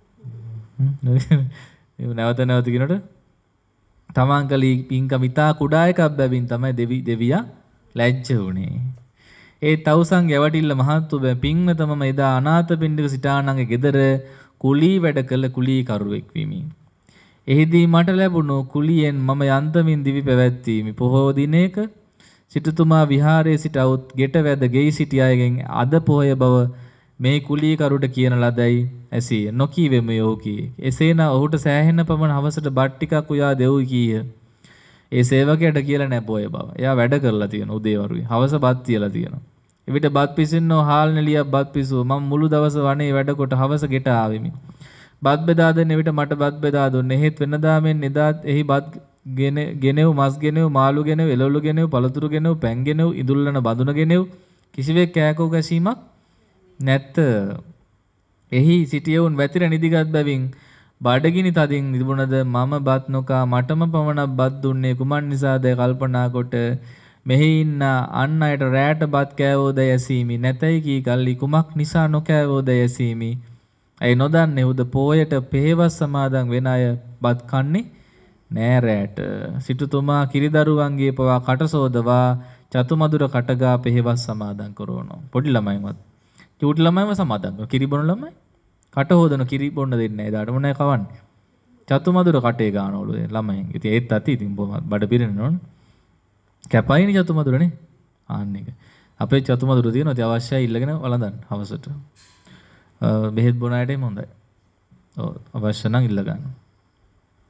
හ්ම් නැවත නැවත කියනකොට තමන් කලී පින්කම ඉතා කුඩා එකක් බැවින් තමයි දෙවි දෙවියා ලැජ්ජ වුණේ. ඒ තවුසන් ගැවටිල්ල මහත්තු බෑ පින්වතමම එදා අනාථපිණ්ඩික සිටානන්ගේ ගෙදර කුලී වැඩ කළ කුලී කරුවෙක් වෙමි. එහිදී මට ලැබුණු කුලියෙන් මම යන්තමින් දිවි පැවැත්වීමි. පොහෝ දිනයක සිටුතුමා විහාරයේ සිට අවුත් ගෙට වැද ගෙයි සිටි අයගෙන් අද පොහොය බව මේ කුලී කරුට කියන ලදයි ඇසී නොකීවෙමු යෝ කී. එසේන ඔහුට සෑහෙන පමණ හවසට බත් ටිකක් උයා දෙව් කීය. ඒ සේවකයාට කියලා නැහැ පොහොය බව. එයා වැඩ කරලා තියෙන උදේ වරුවේ. හවස බත් තියලා තියෙනවා. එවිට බත් පිසින්නෝ හාල් නෙලියක් බත් පිසුව. මම මුළු දවස වනේ වැඩ කොට හවස ගෙට ආවෙමි. බත් බෙදා දෙන්න විට මට බත් බෙදා දුන්නේ. එහෙත් වෙනදා මෙන් එදාත් එහි බත් ගෙන ගෙනෙව් මස් ගෙනෙව් මාළු ගෙනෙව් එළවලු ගෙනෙව් පළතුරු ගෙනෙව් පැන් ගෙනෙව් ඉදුල්ලන බඳුන ගෙනෙව් කිසිවෙක් කෑකෝ ගැසීමක් නැත. එහි සිටියවුන් වැතිර නිදිගත් බැවින් බඩගිනි තදින් තිබුණද මම බත් නොකා මටම පමණක් බත් දුන්නේ කුමන් නිසාද කල්පනා කොට මෙහි ඉන්න අන් අයට රැට බත් කෑවෝද යැසීමි නැතයි කී කල්ලි කුමක් නිසා නොකෑවෝද යැසීමි. ඇයි නොදන්නේ උද පෝයට පෙහෙවස් සමාදන් වෙන අය බත් කන්නේ නෑ රැට. සිටුතුමා කිරිදරුවන්ගේ පවා කටසෝදවා චතුමදුර කටගා පෙහෙවස් සමාදන් කරනවා. පොඩි ළමයින්වත් චූටි ළමයින්ව සමාදන් කරනවා. කිරි බොන ළමයි කට හොදන කිරි බොන්න දෙන්නේ නෑ. ඊට මොනයි කවන්නේ. චතුමදුර කටේ ගන්නවලු ළමයින්. ඉතින් ඒත් අති ඉතින් බඩ පිරෙන්න ඕන. කැපයිනේ චතුමදුරනේ. ආන්න එක. අපේ චතුමදුර තියෙනවා. ඉතින් අවශ්‍යයි ඉල්ලගෙන වළඳන්න හවසට. බෙහෙත් බොන අයටම හොඳයි. ඔව් අවශ්‍ය නම් ඉල්ල ගන්න.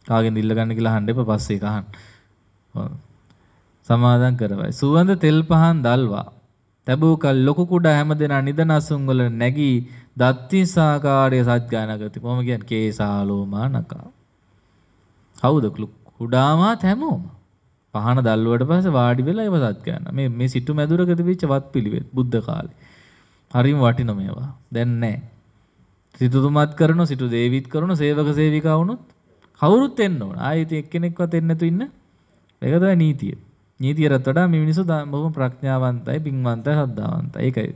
කාගෙන් ඉල්ල ගන්න කියලා අහන්න එපා පස්සේ කහන්න. ඔව්. සමාදන් කරවයි. සුවඳ තෙල් පහන් දල්වා. තැබූ කල් ලොකු කුඩා හැමදෙනා නිදනසුන් වල නැගී දත්තිසාකාරය සත්ගානගති. කොහොම කියන්නේ කේසාලෝමා නකා. කවුද කුඩාමාත් හැමෝම. පහන දැල්ලුවට පස්සේ වාඩි වෙලා ඒව සත්ගාන. මේ මේ සිටු මැදුරකද වෙච්ච වත් පිළිවෙත් බුද්ධ කාලේ. හරිම වටින මේවා. දැන් නැහැ. සිටුතුමත් කරන සිටු දේවිත් කරන සේවක සේවිකා වුණොත් කවුරුත් එන්න ඕන. ආයෙත් එක්කෙනෙක්වත් එන්නේ නැතු ඉන්න. ඒක තමයි නීතිය. නීතියට වඩා මේ මිනිස්සු බොහොම ප්‍රඥාවන්තයි, පින්වන්තයි, ශ්‍රද්ධාවන්තයි. ඒකයි.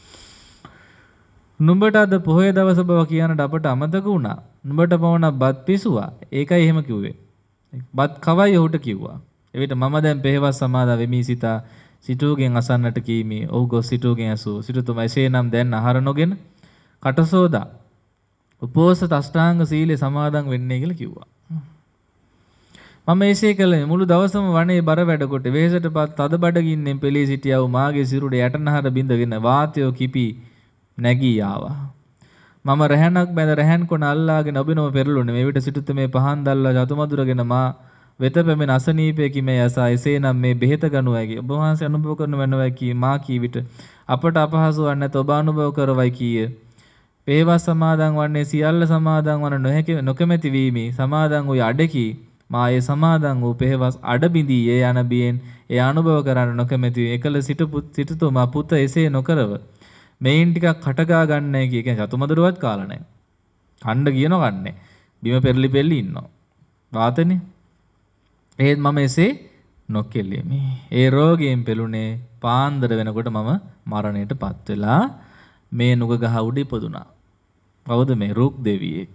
නුඹට අද පොහොය දවස බව කියනට අපට අමතක වුණා. නුඹට පවණ බත් පිසුවා. ඒකයි එහෙම කිව්වේ. බත් කවයි ඔහුට කිව්වා. එවිට මම දැන් පෙහෙවස් සමාදා වෙමි සිතා සිටුගෙන් අසන්නට කීමි. ඔහු ගොස් සිටුගෙන් ඇසූ. සිටුතුමා එසේනම් දැන් ආහාර නොගෙන කටසෝදා උපෝසත අෂ්ටාංග සීලේ සමාදන් වෙන්නේ කියලා කිව්වා. මම එසේ කළේ මුළු දවසම වනේ බර වැඩ කොට වෙහෙසටපත් තද බඩගින්නෙන් පෙළී සිටියා වූ මාගේ සිරුරට යටනහර බින්දගෙන වාතයෝ කිපි නැගී ආවා. මම රැහනක් බැඳ රැහන් කොන අල්ලාගෙන ඔබිනව පෙරළුනේ. මේ විට සිටුත මේ පහන් දැල්ලා චතුමදුරගෙන මා වෙත පැමිණ අසනීපයකි මේ යසා එසේනම් මේ බෙහෙත ගනුවයි. ඔබ වහන්සේ අනුභව කරන වෙනවයි කී මා කී විට අපට අපහසු වන්නේ නැත ඔබ අනුභව කරවයි කීය. පෙහෙවස් සමාදන් වන්නේ සියල්ල සමාදන් වන නොහැකි නොකමැති වීමි. සමාදන් වූ අඩකි මා ඒ සමාදන් වූ පෙහෙවස් අඩ බිඳී ඒ යන බියෙන් ඒ අනුභව කරන්න නොකමැති එකල සිටු සිටුතුමා පුත එසේ නොකරව මේන් ටිකක් කටගා ගන්නයි කිය. කියන්නේ චතුමදුරවත් කාලා නැහැ. කණ්ඩ කියනව කන්නේ. බිම පෙරලි පෙරලි ඉන්නවා. වාතනේ. ඒත් මම එසේ නොකෙල්ලෙමි. ඒ රෝගයෙන් පෙළුනේ පාන්දර වෙනකොට මම මරණයටපත් වෙලා මේ නුග ගහ උඩ ඉපදුනා. කවුද මේ රුක් දෙවියෙක්.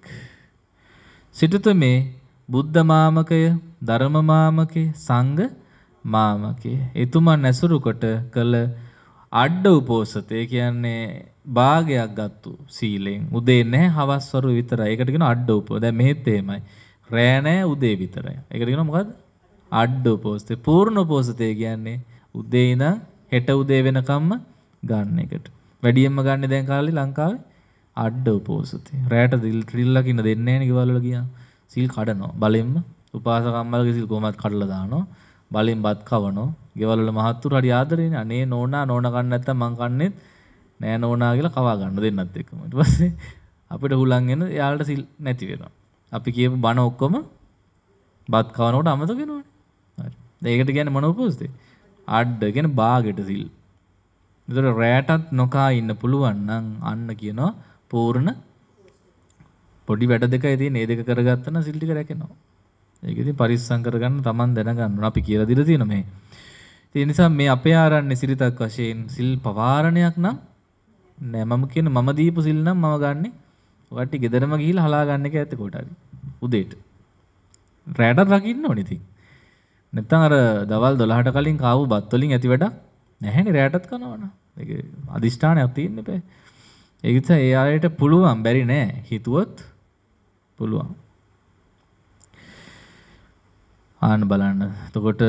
සිටුතුමේ බුද්ධ මාමකය, ධර්ම මාමකය, සංඝ මාමකය. එතුමන් ඇසුරු කොට කළ අඩ උපෝසතේ කියන්නේ භාගයක් ගත්තු සීලෙන්. උදේ නැහැ හවස් වරු විතරයි. ඒකට කියනවා අඩ උපෝ. දැන් මෙහෙත් එහෙමයි. රෑ නැහැ උදේ විතරයි. ඒකට කියනවා මොකද්ද? අඩ උපෝසතේ. පූර්ණ උපෝසතේ කියන්නේ උදේ ඉඳන් හෙට උදේ වෙනකම්ම ගන්න එකට. වැඩියෙන්ම ගන්න දැන් කාලේ ලංකාවේ අඩ උපෝසතේ. රෑට ත්‍රිල්ලක් ඉන්න දෙන්නේ නැහැ නේ ගෙවල් වල ගියා. සිල් කඩනවා බලෙන්ම. උපාසක අම්මලගේ සිල් කොහමත් කඩලා දානවා. බලෙන් බත් කවනවා. ගෙවල් වල මහත්තුරු හරි ආදරේනේ. අනේ නෝනා නෝනා කන්න නැත්තම් මං කන්නේත් නෑ නෝනා කියලා කවා ගන්න දෙන්නත් එක්කම. ඊට පස්සේ අපිට හුලං එන යාළට සිල් නැති වෙනවා. අපි කියපු බණ ඔක්කොම බත් කවනකොට අමතක වෙනවනේ. හරි. ඒකට කියන්නේ මොන උපෝසතේ? අඩ කියන්නේ බාගෙට සිල්. ඒතර රැටත් නොකා ඉන්න පුළුවන් නම් අන්න කියනවා පූර්ණ. පොඩි වැඩ දෙකයි තියෙන. මේ දෙක කරගත්තා නම් සිල් ටික රැකෙනවා. ඒක ඉතින් පරිස්සම් කරගන්න Taman දැනගන්න ඕන. අපි කියලා දීලා තියෙන මේ. ඒ නිසා මේ අපේ ආරණ්‍ය සිරිතක් වශයෙන් සිල් පවාරණයක් නම් නෑ. මම කියන මම දීපු සිල් නම් මම ගන්නෙ. ඔකට ගෙදරම ගිහිල්ලා හලා ගන්න එක ඇත්ත කොට හරි. උදේට. රැටත් රකින්න ඕනේ ඉතින්. නැත්තම් අර දවල් දොළහට කලින් කාපු බත් වලින් ඇති වැඩක් නැහැනේ රැටත් කනවනම්. ඒක අදිෂ්ඨානයක් තියෙන්න බෑ. ඒක නිසා ඒ ආයයට පුළුවන් බැරි නෑ. හිතුවොත් පුළුවන්. ආන්න බලන්න. එතකොට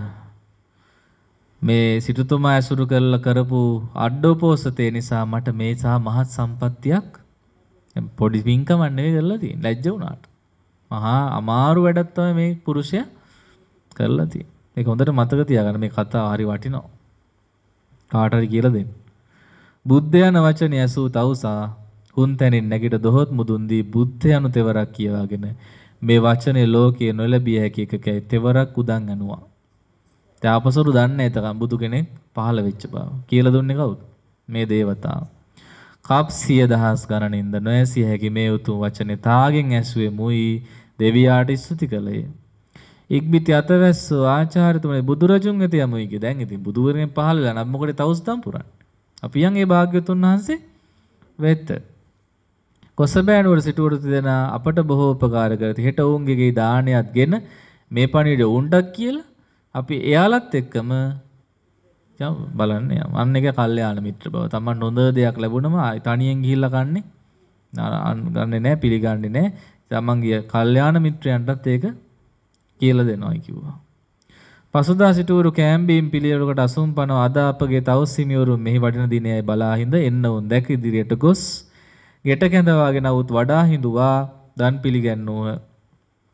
මේ සිටුතුමා ඇසුරු කරලා කරපු අඩෝපෝසතේ නිසා මට මේ සහ මහත් සම්පත්තියක් පොඩි පින්කමක් නෙවෙයි කරලා තියෙන්නේ. ලැජ්ජ වුණාට. මහා අමාරු වැඩක් තමයි මේ පුරුෂයා කරලා තියෙන්නේ. ඒක හොඳට මතක තියාගන්න. මේ කතාව හරි වටිනවා. කාට හරි කියලා දෙන්න. බුද්ධ යන වචනේ ඇසූ තවුසා හුන්තැනින් නැගිට දොහොත් මුදුන් දී බුද්ධ යනු තෙවරක් කියවාගෙන මේ වචනේ ලෝකයේ නොලැබිය හැකි එකකයි තෙවරක් උදන් යනවා. තාපසරු දන්නේ නැතකම් බුදු කෙනෙක් පහළ වෙච්ච බව. කියලා දුන්නේ කවුද? මේ දේවතාව. කප් සිය දහස් ගණනින්ද නොඇසිය හැකි මේ උතුම් වචනේ තාගෙන් ඇසුවේ මුයි දෙවියාට ස්තුති කළේ. ඉක්බිති අතවැස්සෝ ආචාර්යතුමනි බුදුරජුන් වෙත යමුයි කිය. දැන් ඉතින් බුදුවරයන් පහළලා නම් මොකද තවුස්දම් පුරන්නේ. අපි යන් ඒ භාග්‍යතුන් වහන්සේ වෙත. කොසබෑනුවර සිටුවරු දෙනා අපට බොහෝ උපකාර කරති. හෙට ඔවුන්ගේ දානයත්ගෙන මේ පණිවිඩ උන්ටක් කියලා අපි එයාලත් එක්කම යම් බලන්න යම්. අන්න එක කල්යාණ මිත්‍ර බව. Taman හොඳ දෙයක් ලැබුණම තනියෙන් ගිහිල්ලා කන්නේ ගන්නේ නැහැ, පිළිගන්නේ නැහැ. Tamanගේ කල්යාණ මිත්‍රයන්ටත් ඒක කියලා දෙනවායි කිව්වා. පසුදා සිටුවරු කැම්බීම් පිළිවෙලකට අසුම් පනව අද අපගේ තවුස් හිමිවරු මෙහි වඩින දිනයයි බලා හිඳ එන්න උන් දැක ඉදිරියට ගොස් ගෙට කැඳවාගෙන આવුත් වඩා හිඳුවා දන් පිළිගන්නෝහ.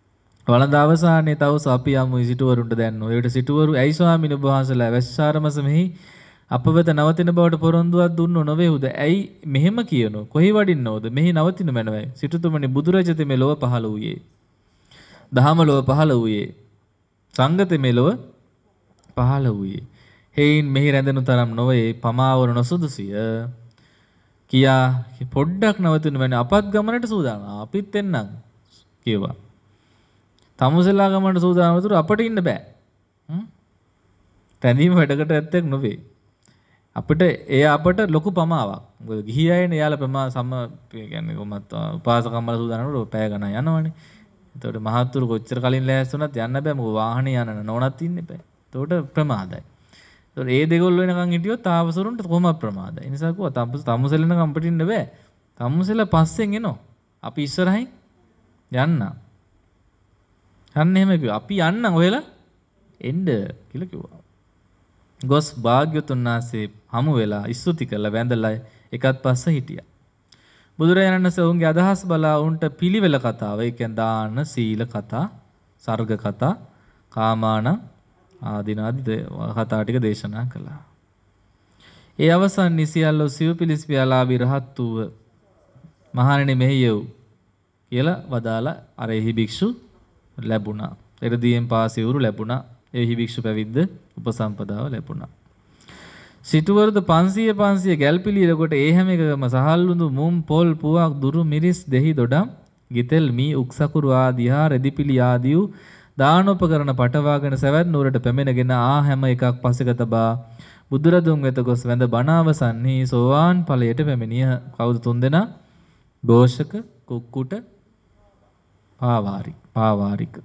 වළඳ අවසානයේ තවස අපි යමු සිටුවරුන්ට දැන්නෝ. ඒකට සිටුවරු ඇයි ස්වාමීන් වහන්සේලා වැස්සාරමස මෙහි අප වෙත නවතින බවට පොරොන්දුවක් දුන්නෝ නොවේහුද? ඇයි මෙහෙම කියනෝ? කොහි වඩින්නෝද? මෙහි නවතින මැනවයි. සිටුතුමනි බුදුරජතෙ මෙලොව පහළ වූයේ. දහම ලොව පහළ වූයේ. සංගතෙ මෙලොව පහළ වූයේ. හේයින් මෙහි රැඳෙනු තරම් නොවේ පමාවර නොසුදුසිය. කියා පොඩ්ඩක් නවතින මැන අපත් ගමනට සූදානම්. අපිත් එන්නම් කියවා. තමුසෙලා ගමනට සූදානම් වතුර අපට ඉන්න බෑ. හ්ම්. රැඳීම වැඩකට ඇත්තක් නොවේ. අපිට එය අපට ලොකු පමාවක්. මොකද ගිහි අයනේ යාළ ප්‍රමා සම කියන්නේ කොහොමත් උපාසකම්මල සූදානම් වල පැය ගණන් යනවනේ. එතකොට මහත්තුරු කොච්චර කලින් ලෑස්තුණත් යන්න බෑ. මොකද වාහනේ යන නෝනත් ඉන්නේ බෑ. එතකොට ප්‍රමාදයි. එතකොට ඒ දෙගොල්ලෝ වෙනකන් හිටියොත් තාපසරුන්ට කොහොමද ප්‍රමාදයි. ඒ නිසා කිව්වා තමුස තමුසෙලන කම්පිට ඉන්න බෑ. තමුසෙල පස්සෙන් එනවා. අපි ඉස්සරහින් යන්න. යන්න එහෙම කිව්වා. අපි යන්න ඔයලා එන්න කියලා කිව්වා. ගොස් භාග්‍යවතුන් වහන්සේ හමු වෙලා ස්තුති කළා වැඳලා එකත් පස්ස හිටියා. බුදුරජාණන් වහන්සේ ඔවුන්ගේ අදහස් බලා උන්ට පිළිවෙල කතාව, ඒ කියන්නේ දාන, සීල කතා, සර්ග කතා, කාමාන ආදීනාදී කතා ටික දේශනා කළා. ඒ අවසන් නිසියල්ලෝ සිව්පිලිස් පියාලා විරහත් වූ මහණෙනි මෙහියෝ කියලා වදාලා අර එහි භික්ෂු ලැබුණා. එරදීයෙන් පාසිවුරු ලැබුණා. එහි භික්ෂු පැවිද්ද උපසම්පදාව ලැබුණා. සිටුවරුද පන්සිය පන්සිය ගැල්පිලියල කොට ඒ හැම එකකම සහල්ලුඳු මුම් පොල් පුවක් දුරු මිරිස් දෙහි දොඩම් ගිතෙල් මී උක්සකුරු ආදී හා රෙදිපිලි ආදී වූ දානෝපකරණ පටවාගෙන සවැත් නුවරට පැමිණගෙන ආ හැම එකක් පසෙක තබා බුදුරදුන් වෙත ගොස් වැඳ බණ අවසන්හි සෝවාන් ඵලයට පැමිණිය. කවුද තුන්දෙනා? ഘോഷක, කුක්කුට, පාවාරික. පාවාරික.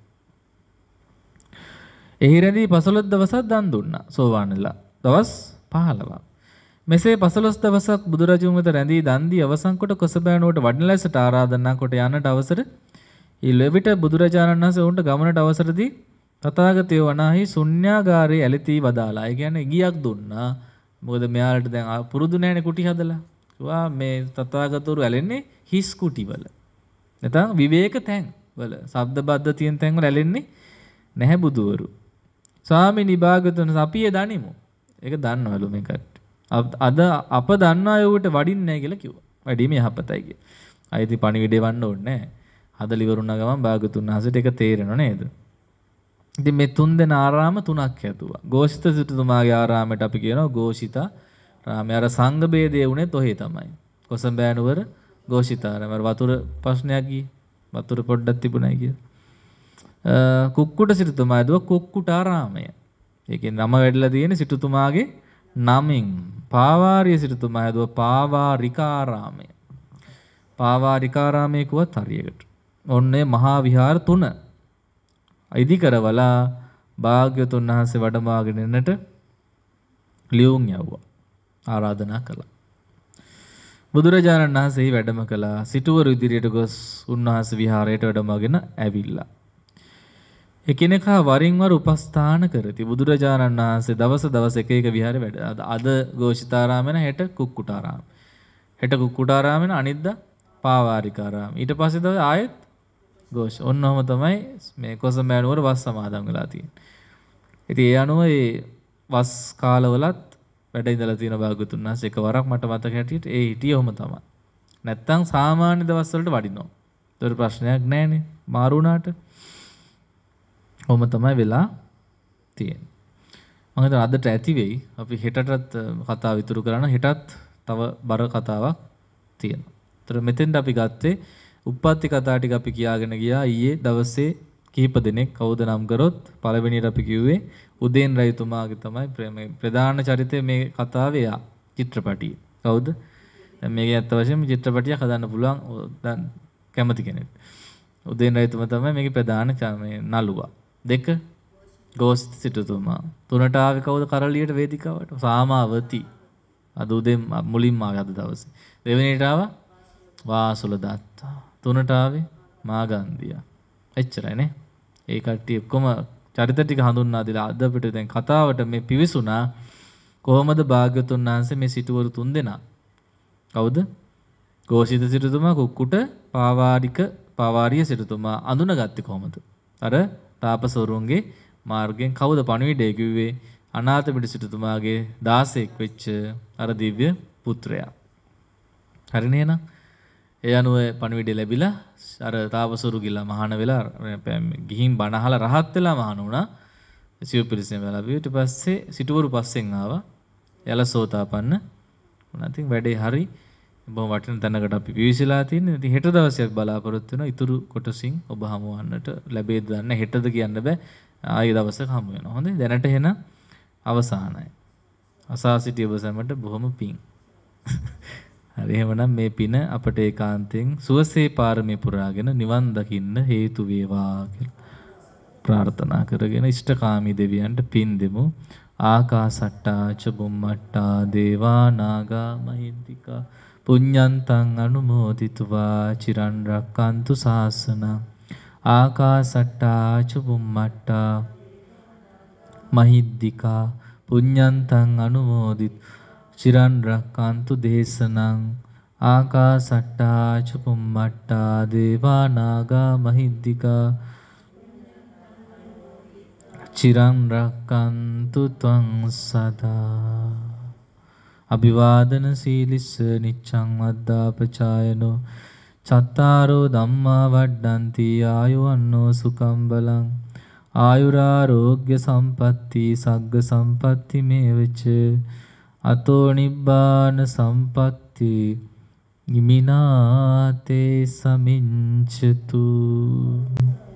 එහි රැඳී පසළොස් දවසක් දන් දුන්නා සෝවාන් වෙලා. දවස් පහළොවක්. මෙසේ පසළොස් දවසක් බුදුරජුන් වෙත රැඳී දන් දී අවසන් කොට කොසබෑනුවට වඩන ලෙසට ආරාධනා කොට යන්නට අවසර ඉල්ලෙවිට බුදුරජාණන් වහන්සේ උන්ට ගමනට අවසර දී තථාගතයෝ වනාහි ශුන්‍යාගාරයේ ඇලිතී වදාලා. ඒ කියන්නේ ගියක් දුන්නා. මොකද මෙයාලට දැන් පුරුදු නැහැනේ කුටි හදලා. කිව්වා මේ තථාගතවරු ඇලෙන්නේ හිස් කුටි වල. නැත්නම් විවේක තැන් වල. ශබ්ද බද්ද තියෙන තැන් වල ඇලෙන්නේ නැහැ බුදුවරු. ස්වාමීනි භාගතුන් අපි ඒ දනිමු. ඒක දන්නවලු මේ කට්ටිය. අද අප දන්නා යෝට වඩින්නේ නැහැ කියලා කිව්වා. වැඩිම යහපතයි කිය. අයිති පණිවිඩේ වන්න ඕනේ නැහැ. හදලි වරුණා ගමන් භාගතුන් වහන්සේට ඒක තේරෙනව නේද? ඉතින් මේ තුන් දෙන ආරාම තුනක් හැදුවා. ഘോഷිත සිටුතුමාගේ ආරාමයට අපි කියනවා ഘോഷිතා රාමය. අර සංඝ ભેදයේ උනේත් ඔහේ තමයි. කොසඹෑනුවර ഘോഷිතාරාම. අර වතුර ප්‍රශ්නයක් ගියේ. වතුර පොඩ්ඩක් තිබුණයි කිය. කුක්කුට සිටුතුමා දුව කුක්කුටාරාමය. ඒකේ නම වැඩිලා තියෙන සිටුතුමාගේ නමින්. පාවාරිය සිටුතුමා දුව පාවාරිකාරාමය. පාවාරිකාරාමයේ kuවත් හරියකට. ඔන්නේ මහා විහාර තුන ඉදි කරවලා භාග්‍යවතුන් වහන්සේ වැඩමවාගෙන එන්නට ලියුම් යවුවා. ආරාධනා කළා. බුදුරජාණන් වහන්සේ වැඩම කළා. සිටුවරු ඉදිරියට ගොස් උන්වහන්සේ විහාරයට වැඩමගෙන ඇවිල්ලා. එකිනෙකා වරින් වර උපස්ථාන කරති. බුදුරජාණන් වහන්සේ දවස දවස එක එක විහාරේ වැඩ. අද ഘോഷිතාරාමෙන හෙට කුක්කුටාරාම. හෙට කුක්කුටාරාමෙන අනිද්දා පාවාරිකාරාම. ඊට පස්සේ තමයි ආයෙත් ഘോഷ. ඔන්නෝම තමයි මේ කොසඹෑනුවර වස් සමාදන් වෙලා තියෙන්නේ. ඉතින් ඒ අනුව ඒ වස් කාලවලත් වැඩ ඉඳලා තියෙන භාගතුන් වහන්සේ එකවරක් මට මතක හැටියට ඒ හිටියොම තමයි. නැත්තම් සාමාන්‍ය දවස් වලට වඩිනවා. ඒතර ප්‍රශ්නයක් නැහැනේ. මාරු වුණාට. ඔහොම තමයි වෙලා තියෙන්නේ. මම හිතනවා අදට ඇති වෙයි. අපි හෙටටත් කතාව ඉතුරු කරන්න. හෙටත් තව බර කතාවක් තියෙනවා. ඒතර මෙතෙන්ද අපි ගත්තේ උප්පත්ති කතා ටික අපි කියාගෙන ගියා ඊයේ දවසේ කිහිප දෙනෙක් කවුද නම් කරොත් පළවෙනියට අපි කිව්වේ උදේන් රයිතුමාගේ තමයි ප්‍රධාන චරිතය මේ කතාවේ යා චිත්‍රපටිය. කවුද? දැන් මේකේ අත්ත වශයෙන්ම චිත්‍රපටියක් හදන්න පුළුවන් දැන් කැමති කෙනෙක්. උදේන් රයිතුමා තමයි මේකේ ප්‍රධාන මේ නළුවා. දෙක ഘോෂිත සිටුතුමා. තුනට ආවේ කවුද කරලියට වේදිකාවට? සාමාවති. අද උදේ මුලින්ම ආවේ අද දවසේ. දෙවෙනියට ආවා වාසුල දත්තා. තුනට ආවේ මාගන්දියා. එච්චරයි නේ. ඒ කට්ටිය ඔක්කොම චරිත ටික හඳුන්වා දීලා අද අපිට දැන් කතාවට මේ පිවිසුණා කොහොමද භාග්‍යවතුන් වහන්සේ මේ සිටුවරු තුන් දෙනා. කවුද? ഘോഷිත සිටුතුමා, කුක්කුට, පාවාරික, පාවාරිය සිටුතුමා අඳුනගත්තේ කොහොමද? අර තාපසවරුන්ගේ මාර්ගයෙන් කවුද පණිවිඩය කිව්වේ? අනාථපිණ්ඩික සිටුතුමාගේ දාසයෙක් වෙච්ච අර දිව්‍ය පුත්‍රයා. හරිනේ නේද? ඒ අනුව පණිවිඩය ලැබිලා අර තාපසවරු ගිලා මහාන වෙලා ගිහින් බණ අහලා රහත් වෙලා මහාන වුණා. සිව්පිරිසෙන් වෙලා ඊට පස්සේ සිටුවරු පස්සෙන් ආවා. යලසෝතාපන්න වුණා. ඉතින් වැඩේ හරි. බොහොම වටින තැනකට අපි පිවිසලා තියෙන්නේ. ඉතින් හෙට දවසක් බලාපොරොත්තු වෙනවා. ඊතුරු කොටසින් ඔබ හමු වන්නට ලැබෙයිද දන්නේ හෙටද කියන්න බෑ. ආයෙ දවසක හමු වෙනවා. හොඳයි. දැනට එහෙනම් අවසానයි. අසා සිටි ඔබ සැමට බොහොම පිං. හරි එහෙමනම් මේ පින අපට ඒකාන්තයෙන් සුවසේ පාරමී පුරාගෙන නිවන් දකින්න හේතු වේවා කියලා ප්‍රාර්ථනා කරගෙන ඉෂ්ඨකාමී දෙවියන්ට පින් දෙමු. ආකාසට්ටා ච බුම්මට්ටා දේවා නාග මහින්దికා පුඤ්ඤන්තං අනුමෝදිත्वा චිරන් රක්칸තු ශාසනං. ආකාසට්ටා ච බුම්මට්ටා මහින්దికා පුඤ්ඤන්තං අනුමෝදිත චිරන් රක්칸තු දේශනං. ආකාසට්ටා ච බුම්මට්ටා දේවා නාග මහින්దికා චිරන් රක්칸තු ත්වං සදා. අභිවාදන සීලිස්ස නිච්ඡං වද්දාපචායනෝ චත්තාරෝ ධම්මා වඩ්ඩಂತಿ ආයුවන්නෝ සුඛං බලං ආයුරාෝග්‍ය සම්පatti සග්ග සම්පatti මේවච අතෝ නිබ්බාන සම්පatti ඉමිනාතේ සමිංචතු.